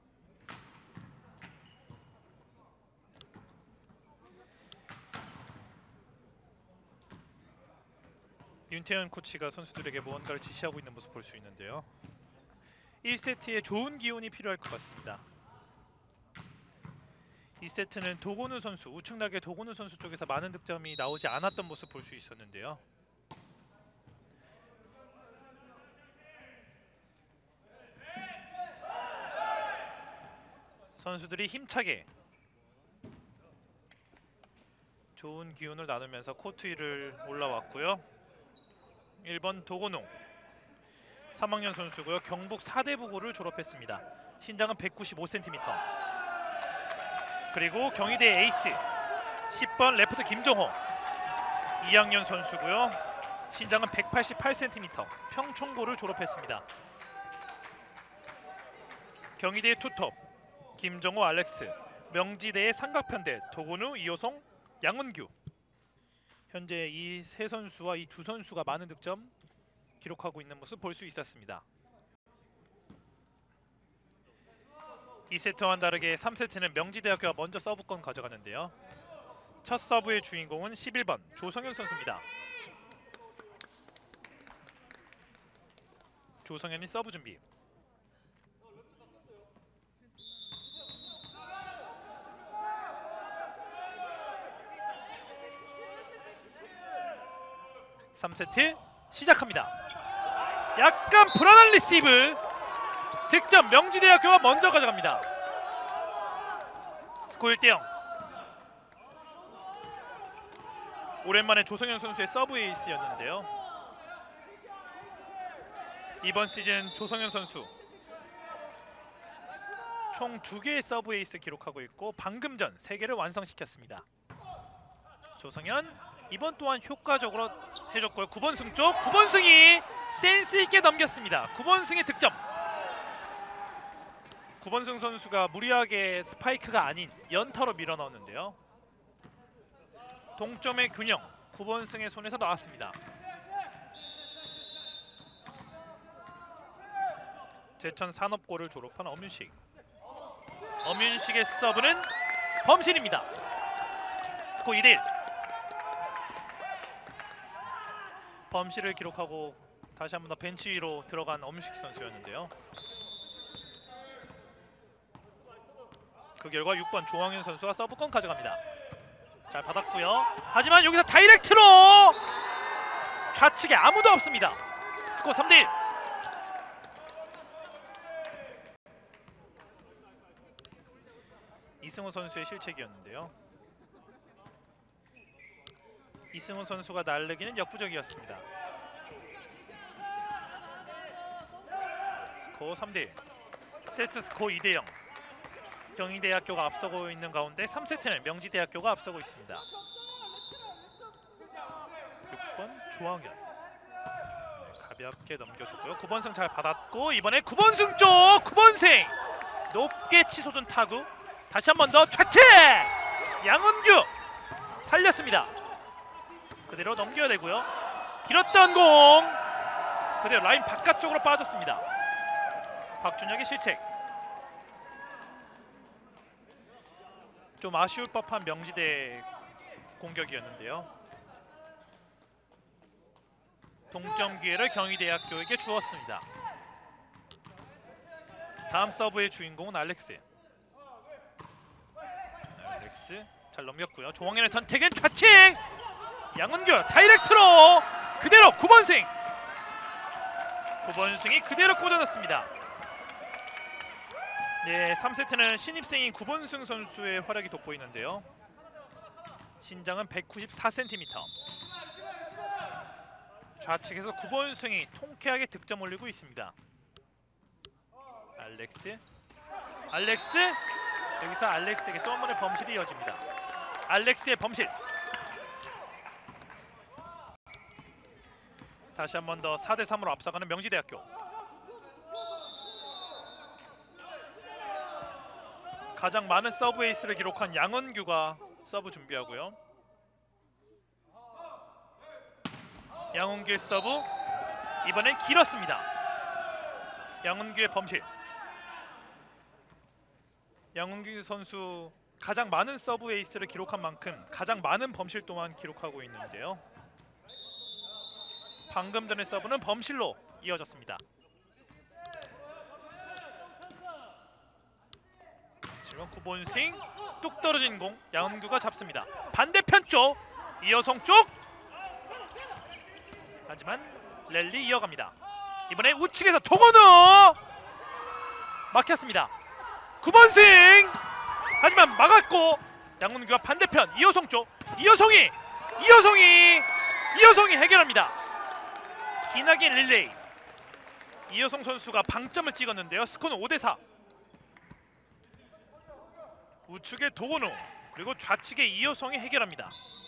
A: 윤태현 코치가 선수들에게 무언가를 지시하고 있는 모습 볼 수 있는데요. 1세트에 좋은 기운이 필요할 것 같습니다. 2세트는 도건우 선수, 우측락의 도건우 선수 쪽에서 많은 득점이 나오지 않았던 모습 볼 수 있었는데요. 선수들이 힘차게 좋은 기운을 나누면서 코트 위를 올라왔고요. 1번 도건우 3학년 선수고요. 경북 사대부고를 졸업했습니다. 신장은 195cm. 그리고 경희대 에이스 10번 레프트 김종호 2학년 선수고요. 신장은 188cm. 평촌고를 졸업했습니다. 경희대의 투톱 김정호 알렉스, 명지대의 삼각편대 도건우 이호송 양은규. 현재 이 세 선수와 이 두 선수가 많은 득점 기록하고 있는 모습 볼 수 있었습니다. 2세트와는 다르게 3세트는 명지대학교가 먼저 서브권 가져가는데요. 첫 서브의 주인공은 11번 조성현 선수입니다. 조성현이 서브 준비. (3세트) 시작합니다. 약간 불안한 리시브. 득점 명지대학교가 먼저 가져갑니다. 스코어 1대0. 오랜만에 조성현 선수의 서브 에이스였는데요. 이번 시즌 조성현 선수 총 2개의 서브 에이스 기록하고 있고 방금 전 3개를 완성시켰습니다. 조성현 이번 또한 효과적으로 해줬고요. 9번승 쪽 9번승이 센스있게 넘겼습니다. 9번승의 득점. 9번승 선수가 무리하게 스파이크가 아닌 연타로 밀어넣었는데요. 동점의 균형 9번승의 손에서 나왔습니다. 제천 산업고를 졸업한 엄윤식. 엄윤식의 서브는 범실입니다. 스코어 2대1. 범실을 기록하고 다시 한 번 더 벤치 위로 들어간 엄윤식 선수였는데요. 그 결과 6번 조항현 선수가 서브권 가져갑니다. 잘 받았고요. 하지만 여기서 다이렉트로 좌측에 아무도 없습니다. 스코어 3대1. 이승우 선수의 실책이었는데요. 이승우 선수가 날르기는 역부족이었습니다. 스코어 3대1. 세트 스코어 2대0. 경희대학교가 앞서고 있는 가운데 3세트는 명지대학교가 앞서고 있습니다. 6번 조항현 가볍게 넘겨줬고요. 9번승 잘 받았고 이번에 9번승 쪽 9번승 높게 치솟은 타구. 다시 한 번 더 좌측 양은규 살렸습니다. 그대로 넘겨야 되고요. 길었던 공 그대로 라인 바깥쪽으로 빠졌습니다. 박준혁의 실책. 좀 아쉬울 법한 명지대 공격이었는데요. 동점 기회를 경희대학교에게 주었습니다. 다음 서브의 주인공은 알렉스. 알렉스 잘 넘겼고요. 조항현의 선택은 좌측 양은규 다이렉트로 그대로 9번승. 9번승이 그대로 꽂아놨습니다. 네, 3세트는 신입생인 9번승 선수의 활약이 돋보이는데요. 신장은 194cm. 좌측에서 9번승이 통쾌하게 득점 올리고 있습니다. 알렉스 여기서 알렉스에게 또 한 번의 범실이 이어집니다. 알렉스의 범실. 다시 한 번 더 4대3으로 앞서가는 명지대학교. 가장 많은 서브 에이스를 기록한 양은규가 서브 준비하고요. 양은규의 서브 이번엔 길었습니다. 양은규의 범실. 양은규 선수 가장 많은 서브 에이스를 기록한 만큼 가장 많은 범실 또한 기록하고 있는데요. 방금 전의 서브는 범실로 이어졌습니다. 지금 9번승 뚝 떨어진 공 양은규가 잡습니다. 반대편 쪽 이여성 쪽 하지만 랠리 이어갑니다. 이번에 우측에서 도건우 막혔습니다. 9번승 하지만 막았고 양은규가 반대편 이여성 쪽 이여성이 해결합니다. 기나긴 릴레이. 이여성 선수가 방점을 찍었는데요. 스코어는 5대4. 우측의 도건우 그리고 좌측의 이여성이 해결합니다.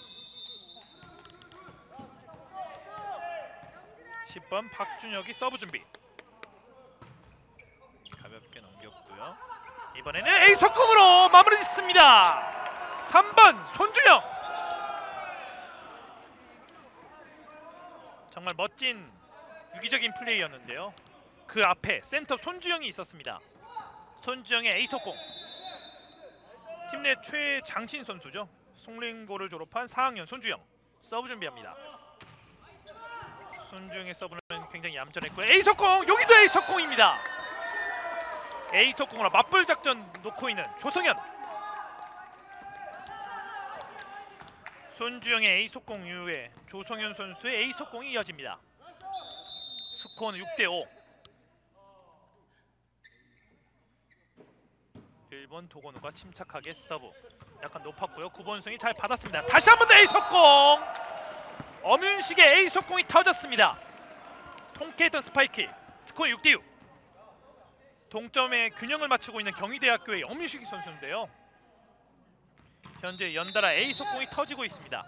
A: 10번 박준혁이 서브 준비. 가볍게 넘겼고요. 이번에는 에이스 속공으로 마무리 짓습니다. 3번 손준영. 정말 멋진 유기적인 플레이였는데요. 그 앞에 센터 손주영이 있었습니다. 손주영의 에이속공. 팀 내 최장신 선수죠. 송림고를 졸업한 4학년 손주영. 서브 준비합니다. 손주영의 서브는 굉장히 얌전했고요. 에이속공! 여기도 에이속공입니다. 에이속공으로 맞불 작전 놓고 있는 조성현. 손주영의 에이속공 이후에 조성현 선수의 에이속공이 이어집니다. 스코어는 6대5. 일본 도건우가 침착하게 서브. 약간 높았고요. 구본승이 잘 받았습니다. 다시 한 번 더 에이속공! 엄윤식의 에이속공이 터졌습니다. 통쾌했던 스파이크. 스코어 6대6. 동점의 균형을 맞추고 있는 경희대학교의 엄윤식 선수인데요. 현재 연달아 에이속공이 터지고 있습니다.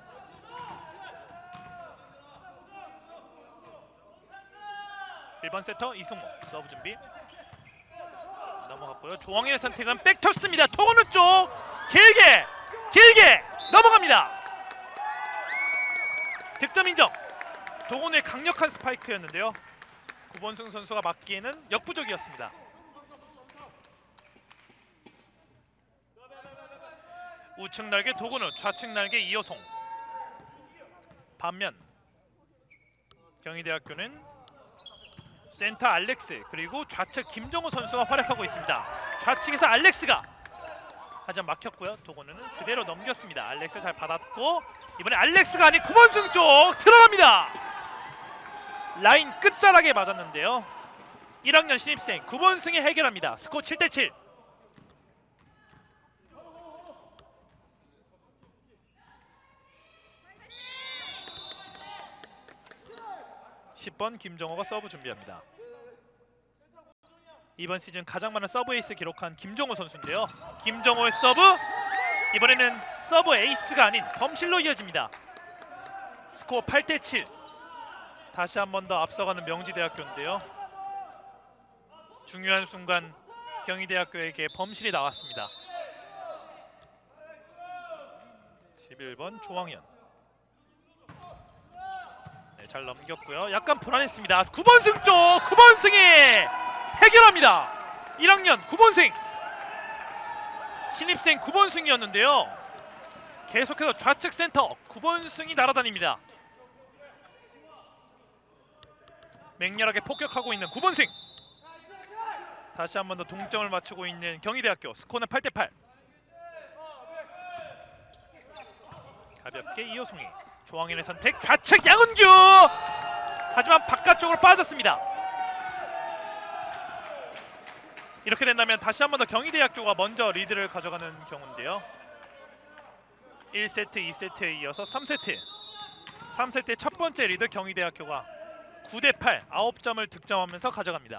A: 일반 세터 이승모 서브 준비. 넘어갔고요. 조항현의 선택은 백토스입니다. 도건우 쪽 길게 넘어갑니다. 득점 인정. 도건우의 강력한 스파이크였는데요. 구본승 선수가 맞기에는 역부족이었습니다. 우측 날개 도건우, 좌측 날개 이호송. 반면 경희대학교는 센터 알렉스 그리고 좌측 김정우 선수가 활약하고 있습니다. 좌측에서 알렉스가 하지만 막혔고요. 도건우는 그대로 넘겼습니다. 알렉스 잘 받았고 이번에 알렉스가 아닌 구본승 쪽 들어갑니다. 라인 끝자락에 맞았는데요. 1학년 신입생 구본승이 해결합니다. 스코어 7대7. 10번 김정호가 서브 준비합니다. 이번 시즌 가장 많은 서브 에이스 기록한 김정호 선수인데요. 김정호의 서브, 이번에는 서브 에이스가 아닌 범실로 이어집니다. 스코어 8대7. 다시 한 번 더 앞서가는 명지대학교인데요. 중요한 순간 경희대학교에게 범실이 나왔습니다. 11번 조항현. 네, 잘 넘겼고요. 약간 불안했습니다. 구본승 쪽! 구본승이 해결합니다. 1학년 구본승. 신입생 구본승이었는데요. 계속해서 좌측 센터 구본승이 날아다닙니다. 맹렬하게 폭격하고 있는 구본승. 다시 한 번 더 동점을 맞추고 있는 경희대학교. 스코어는 8대8. 가볍게 이호송이. 조항현의 선택. 좌측 양은규. 하지만 바깥쪽으로 빠졌습니다. 이렇게 된다면 다시 한 번 더 경희대학교가 먼저 리드를 가져가는 경우인데요. 1세트, 2세트에 이어서 3세트. 3세트의 첫 번째 리드 경희대학교가 9대8 9점을 득점하면서 가져갑니다.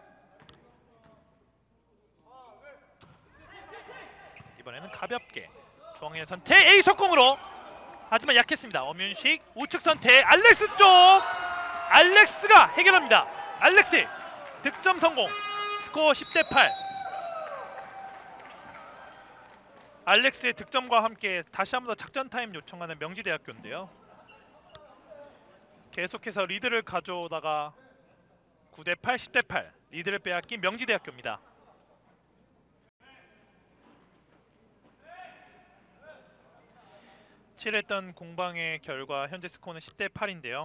A: 이번에는 가볍게 조항현의 선택 에이속공으로. 하지만 약했습니다. 엄윤식 우측 선택 알렉스 쪽. 알렉스가 해결합니다. 알렉스 득점 성공. 스코어 10대8. 알렉스의 득점과 함께 다시 한 번 더 작전 타임 요청하는 명지대학교인데요. 계속해서 리드를 가져오다가 9대8 10대8 리드를 빼앗긴 명지대학교입니다. 칠했던 공방의 결과 현재 스코어는 10대8인데요.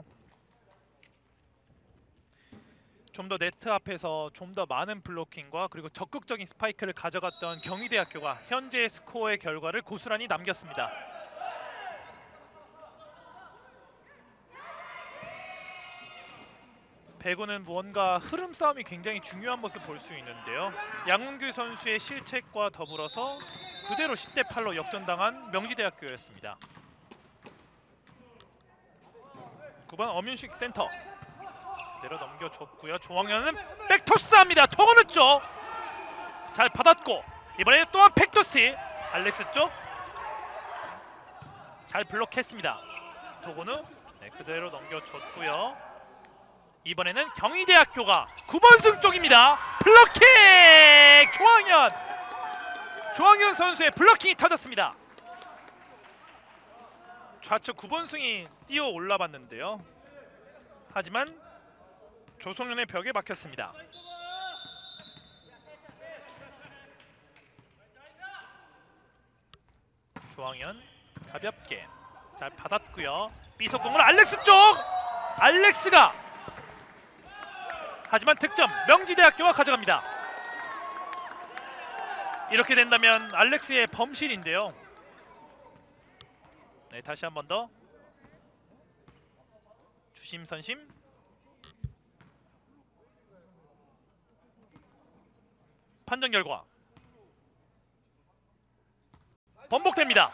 A: 좀 더 네트 앞에서 좀 더 많은 블로킹과 그리고 적극적인 스파이크를 가져갔던 경희대학교가 현재 스코어의 결과를 고스란히 남겼습니다. 배구는 무언가 흐름 싸움이 굉장히 중요한 모습 볼 수 있는데요. 양은규 선수의 실책과 더불어서 그대로 10대8로 역전당한 명지대학교였습니다. 9번 엄윤식 센터 그대로 넘겨줬고요. 조항현은 백토스합니다. 도건우 쪽 잘 받았고 이번에 또한 백토스. 알렉스 쪽 잘 블록했습니다. 도건우 네, 그대로 넘겨줬고요. 이번에는 경희대학교가 구본승 쪽입니다. 블로킹! 조항현 선수의 블로킹이 터졌습니다. 좌측 구본승이 뛰어 올라봤는데요. 하지만 조성현의 벽에 막혔습니다. 조항현 가볍게 잘 받았고요. B속공을 알렉스 쪽! 알렉스가 하지만 득점 명지대학교가 가져갑니다. 이렇게 된다면 알렉스의 범실인데요. 네, 다시 한 번 더 주심선심. 판정 결과 번복됩니다.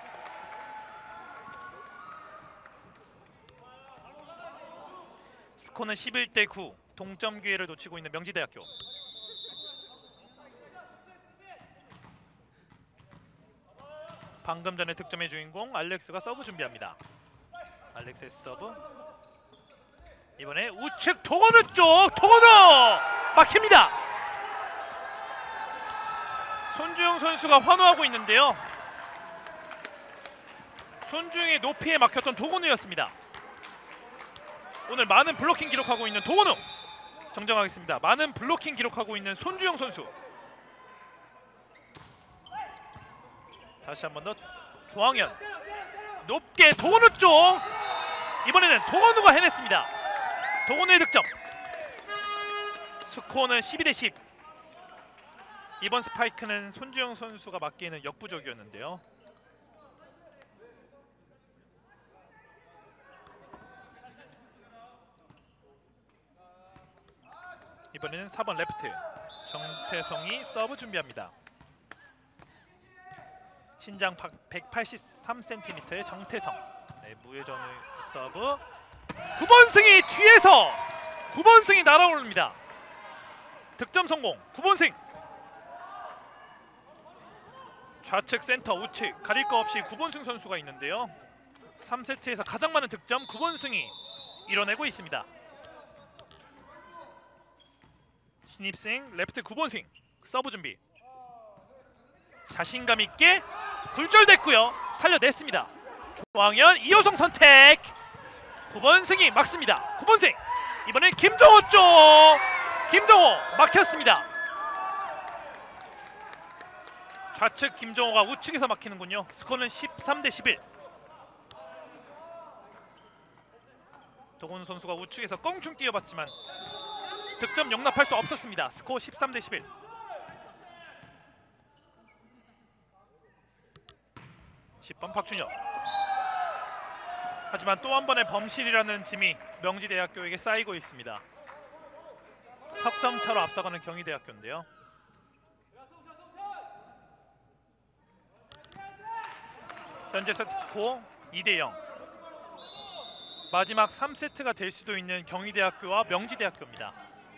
A: 스코어는 11대9. 동점 기회를 놓치고 있는 명지대학교. 방금 전에 득점의 주인공 알렉스가 서브 준비합니다. 알렉스의 서브. 이번에 우측 도건우 쪽! 도건우! 막힙니다. 손주영 선수가 환호하고 있는데요. 손주영의 높이에 막혔던 도건우였습니다. 오늘 많은 블로킹 기록하고 있는 도건우. 정정하겠습니다. 많은 블로킹 기록하고 있는 손주영 선수. 다시 한 번 더 조항현. 높게 도건우 쪽. 이번에는 도건우가 해냈습니다. 도건우의 득점. 스코어는 12대10. 이번 스파이크는 손주영 선수가 맞기에는 역부족이었는데요. 이번에는 4번 레프트 정태성이 서브 준비합니다. 신장 183cm의 정태성. 네, 무회전의 서브. 9번승이 뒤에서 9번승이 날아오릅니다. 득점 성공. 9번승. 좌측 센터 우측 가릴 거 없이 9번승 선수가 있는데요. 3세트에서 가장 많은 득점 9번승이 이뤄내고 있습니다. 신입생 레프트 9번승 서브 준비. 자신감 있게 굴절됐고요. 살려냈습니다. 조항현 이호성 선택. 9번승이 막습니다. 9번승. 이번엔 김정호 쪽. 김정호 막혔습니다. 좌측 김정호가 우측에서 막히는군요. 스코어는 13대11. 도건우 선수가 우측에서 껑충 뛰어봤지만 득점 용납할 수 없었습니다. 스코어 13대11. 박준혁. 하지만 또 한 번의 범실이라는 짐이 명지대학교에게 쌓이고 있습니다. 석점차로 앞서가는 경희대학교인데요. 현재 세트 스코어 2대0. 마지막 3세트가 될 수도 있는 경희대학교와 명지대학교입니다.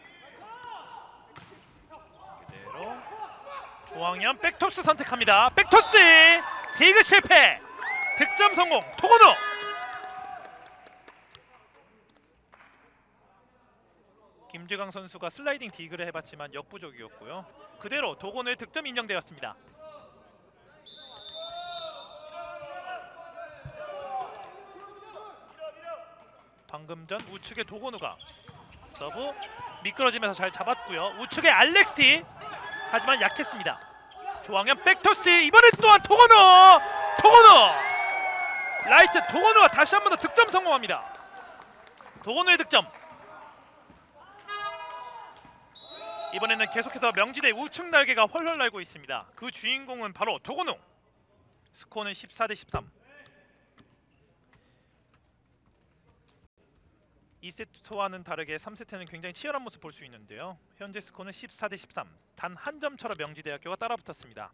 A: 그대로 조항현 백토스 선택합니다. 백토스! 디그 실패! 득점 성공! 도건우! 김재강 선수가 슬라이딩 디그를 해봤지만 역부족이었고요. 그대로 도건우의 득점 인정되었습니다. 방금 전 우측의 도건우가 서브 미끄러지면서 잘 잡았고요. 우측의 알렉스 하지만 약했습니다. 조항현 백토스. 이번엔 또한 도건우! 도건우! 라이트 도건우가 다시 한 번 더 득점 성공합니다. 도건우의 득점. 이번에는 계속해서 명지대 우측 날개가 훨훨 날고 있습니다. 그 주인공은 바로 도건우. 스코어는 14대13. 2세트와는 다르게 3세트는 굉장히 치열한 모습 볼 수 있는데요. 현재 스코어는 14대13. 단 한 점 차로 명지대학교가 따라붙었습니다.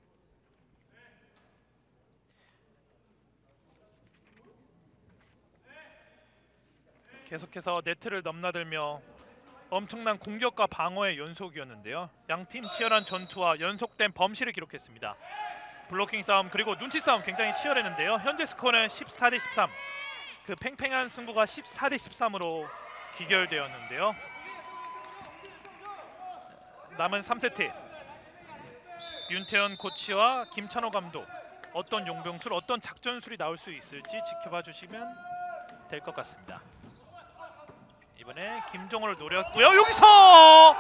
A: 계속해서 네트를 넘나들며 엄청난 공격과 방어의 연속이었는데요. 양팀 치열한 전투와 연속된 범실을 기록했습니다. 블로킹 싸움 그리고 눈치 싸움 굉장히 치열했는데요. 현재 스코어는 14대13. 그 팽팽한 승부가 14대13으로 귀결되었는데요. 남은 3세트 윤태현 코치와 김찬호 감독 어떤 용병술, 어떤 작전술이 나올 수 있을지 지켜봐 주시면 될 것 같습니다. 이번에 김정호를 노렸고요. 여기서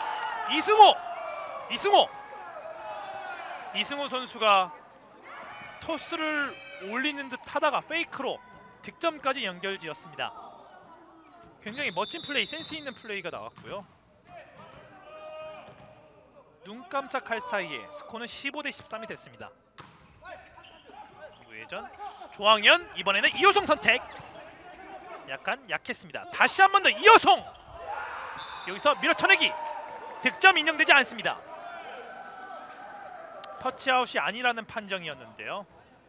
A: 이승호 선수가 토스를 올리는 듯 하다가 페이크로 득점까지 연결지었습니다. 굉장히 멋진 플레이, 센스 있는 플레이가 나왔고요. 눈 깜짝할 사이에 스코어는 15대 13이 됐습니다. 우회전 조항현, 이번에는 이호성 선택. 약간 약했습니다. 다시 한 번 더 이호성. 여기서 밀어쳐내기. 득점 인정되지 않습니다. 터치아웃이 아니라는 판정이었는데요.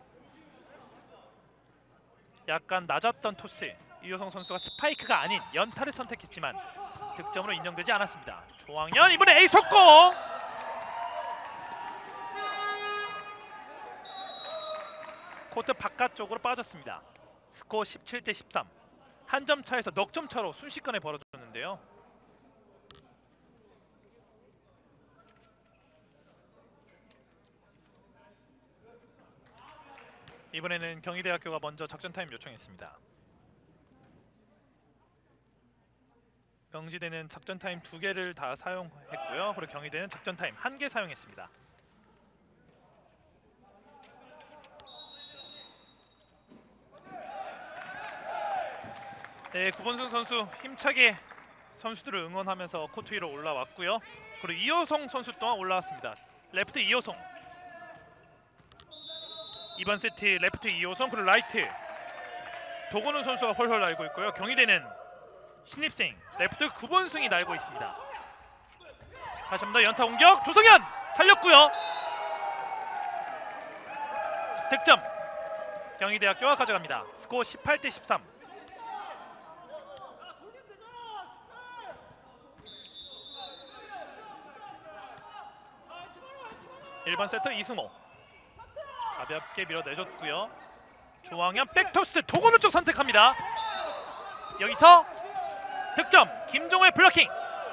A: 약간 낮았던 토스. 이호성 선수가 스파이크가 아닌 연타를 선택했지만 득점으로 인정되지 않았습니다. 조항현, 이번에 에이스 속공. 코트 바깥쪽으로 빠졌습니다. 스코어 17대 13. 한 점 차에서 넉 점 차로 순식간에 벌어졌는데요. 이번에는 경희대학교가 먼저 작전 타임 요청했습니다. 명지대는 작전 타임 2개를 다 사용했고요. 그리고 경희대는 작전 타임 1개 사용했습니다. 네, 구본승 선수 힘차게 선수들을 응원하면서 코트 위로 올라왔고요. 그리고 이호성 선수 또한 올라왔습니다. 레프트 이호성. 이번 세트 레프트 이호성, 그리고 라이트 도건우 선수가 헐헐 날고 있고요. 경희대는 신입생 레프트 구본승이 날고 있습니다. 다시 한 번 더 연타 공격. 조성현 살렸고요. 득점 경희대학교가 가져갑니다. 스코어 18대 13. 1번 세터 이승호 가볍게 밀어내줬고요. 조항현 백토스, 도건우 쪽 선택합니다. 여기서 득점 김종호의 블로킹.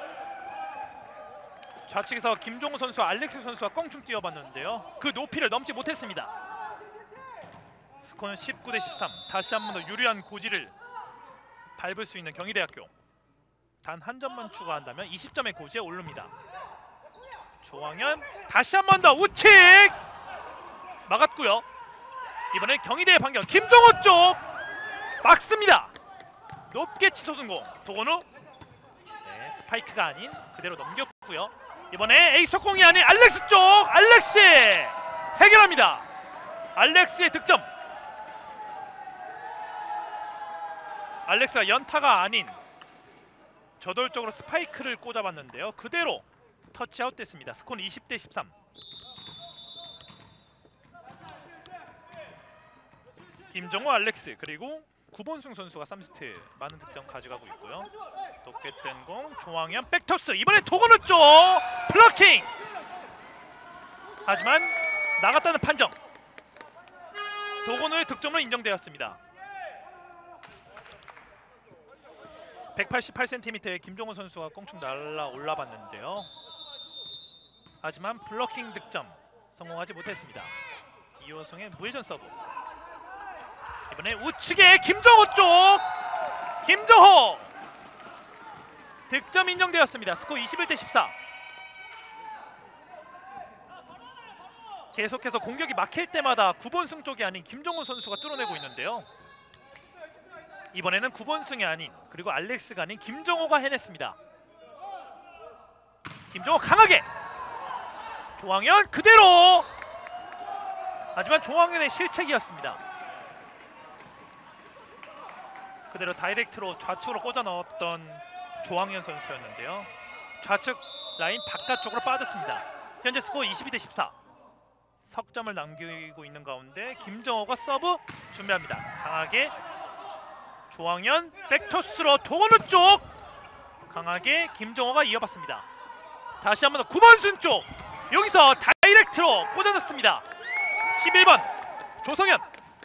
A: 좌측에서 김종호 선수와 알렉스 선수가 껑충 뛰어봤는데요. 그 높이를 넘지 못했습니다. 스코어는 19대 13. 다시 한 번 더 유리한 고지를 밟을 수 있는 경희대학교. 단 한 점만 추가한다면 20점의 고지에 오릅니다. 조항현 다시 한 번 더 우측 막았고요. 이번엔 경희대의 반격. 김종호 쪽 막습니다. 높게 치솟은 성공. 도건우 네, 스파이크가 아닌 그대로 넘겼고요. 이번에 에이스 공이 아닌 알렉스 쪽. 알렉스 해결합니다. 알렉스의 득점. 알렉스가 연타가 아닌 저돌적으로 스파이크를 꽂아봤는데요. 그대로 터치아웃 됐습니다. 스코어는 20대 13. 김정호, 알렉스 그리고 구본승 선수가 3세트 많은 득점 가져가고 있고요. 높게 뜬 공 조항현 백토스. 이번에 도건우 쪽 블로킹. 하지만 나갔다는 판정. 도건우의 득점으로 인정되었습니다. 188cm의 김종호 선수가 꽁충 날라 올라봤는데요. 하지만 블로킹 득점 성공하지 못했습니다. 이호성의 무회전 서브. 이번에 우측에 김정호 쪽. 김정호 득점 인정되었습니다. 스코어 21대 14. 계속해서 공격이 막힐 때마다 구본승 쪽이 아닌 김정호 선수가 뚫어내고 있는데요. 이번에는 구본승이 아닌 그리고 알렉스가 아닌 김정호가 해냈습니다. 김정호 강하게. 조항현 그대로. 하지만 조항현의 실책이었습니다. 그대로 다이렉트로 좌측으로 꽂아 넣었던 조항현 선수였는데요. 좌측 라인 바깥쪽으로 빠졌습니다. 현재 스코어 22대 14. 석점을 남기고 있는 가운데 김정호가 서브 준비합니다. 강하게. 조항현 백토스로 도건우 쪽. 강하게 김정호가 이어봤습니다. 다시 한번 더 구본승 쪽. 여기서 다이렉트로 꽂아졌습니다. 11번 조성현.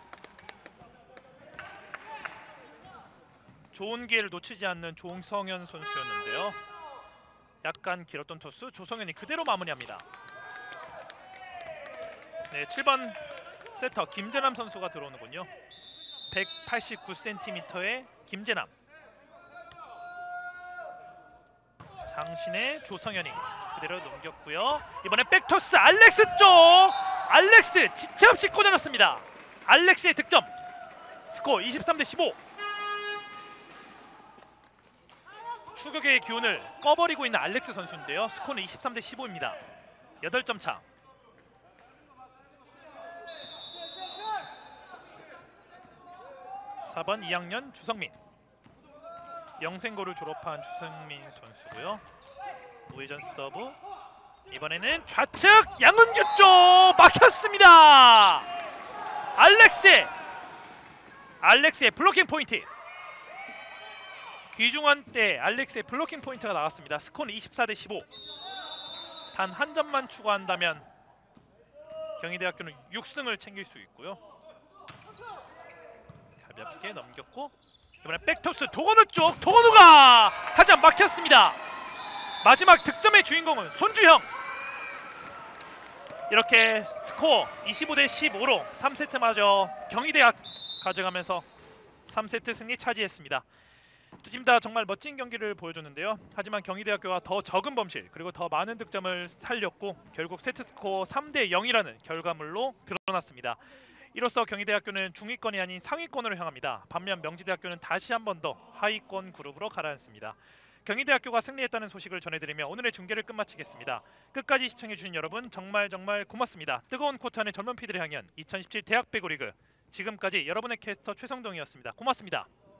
A: 좋은 기회를 놓치지 않는 조성현 선수였는데요. 약간 길었던 토스. 조성현이 그대로 마무리합니다. 네, 7번 세터 김재남 선수가 들어오는군요. 189cm의 김재남. 장신의 조성현이 그대로 넘겼고요. 이번에 백토스 알렉스 쪽. 알렉스 지체 없이 꽂아넣습니다. 알렉스의 득점. 스코어 23대15. 추격의 기운을 꺼버리고 있는 알렉스 선수인데요. 스코어는 23대15입니다. 8점 차. (4번) 2학년 주성민. 영생고를 졸업한 주성민 선수고요. 우회전 서브. 이번에는 좌측 양은규 쪽 막혔습니다. 알렉스의 블로킹 포인트. 귀중한 때 알렉스의 블로킹 포인트가 나왔습니다. 스코어는 24대15. 단 한 점만 추가한다면 경희대학교는 6승을 챙길 수 있고요. 가볍게 넘겼고 이번엔 백토스 도건우 쪽. 도건우가 하지만 막혔습니다. 마지막 득점의 주인공은 손주형. 이렇게 스코어 25대15로 3세트마저 경희대학 가져가면서 3세트 승리 차지했습니다. 두 팀 다 정말 멋진 경기를 보여줬는데요. 하지만 경희대학교가 더 적은 범실 그리고 더 많은 득점을 살렸고 결국 세트 스코어 3대0이라는 결과물로 드러났습니다. 이로써 경희대학교는 중위권이 아닌 상위권으로 향합니다. 반면 명지대학교는 다시 한 번 더 하위권 그룹으로 가라앉습니다. 경희대학교가 승리했다는 소식을 전해드리며 오늘의 중계를 끝마치겠습니다. 끝까지 시청해주신 여러분 정말 고맙습니다. 뜨거운 코트 안의 젊은 피들의 향연 2017 대학 배구 리그, 지금까지 여러분의 캐스터 최성동이었습니다. 고맙습니다.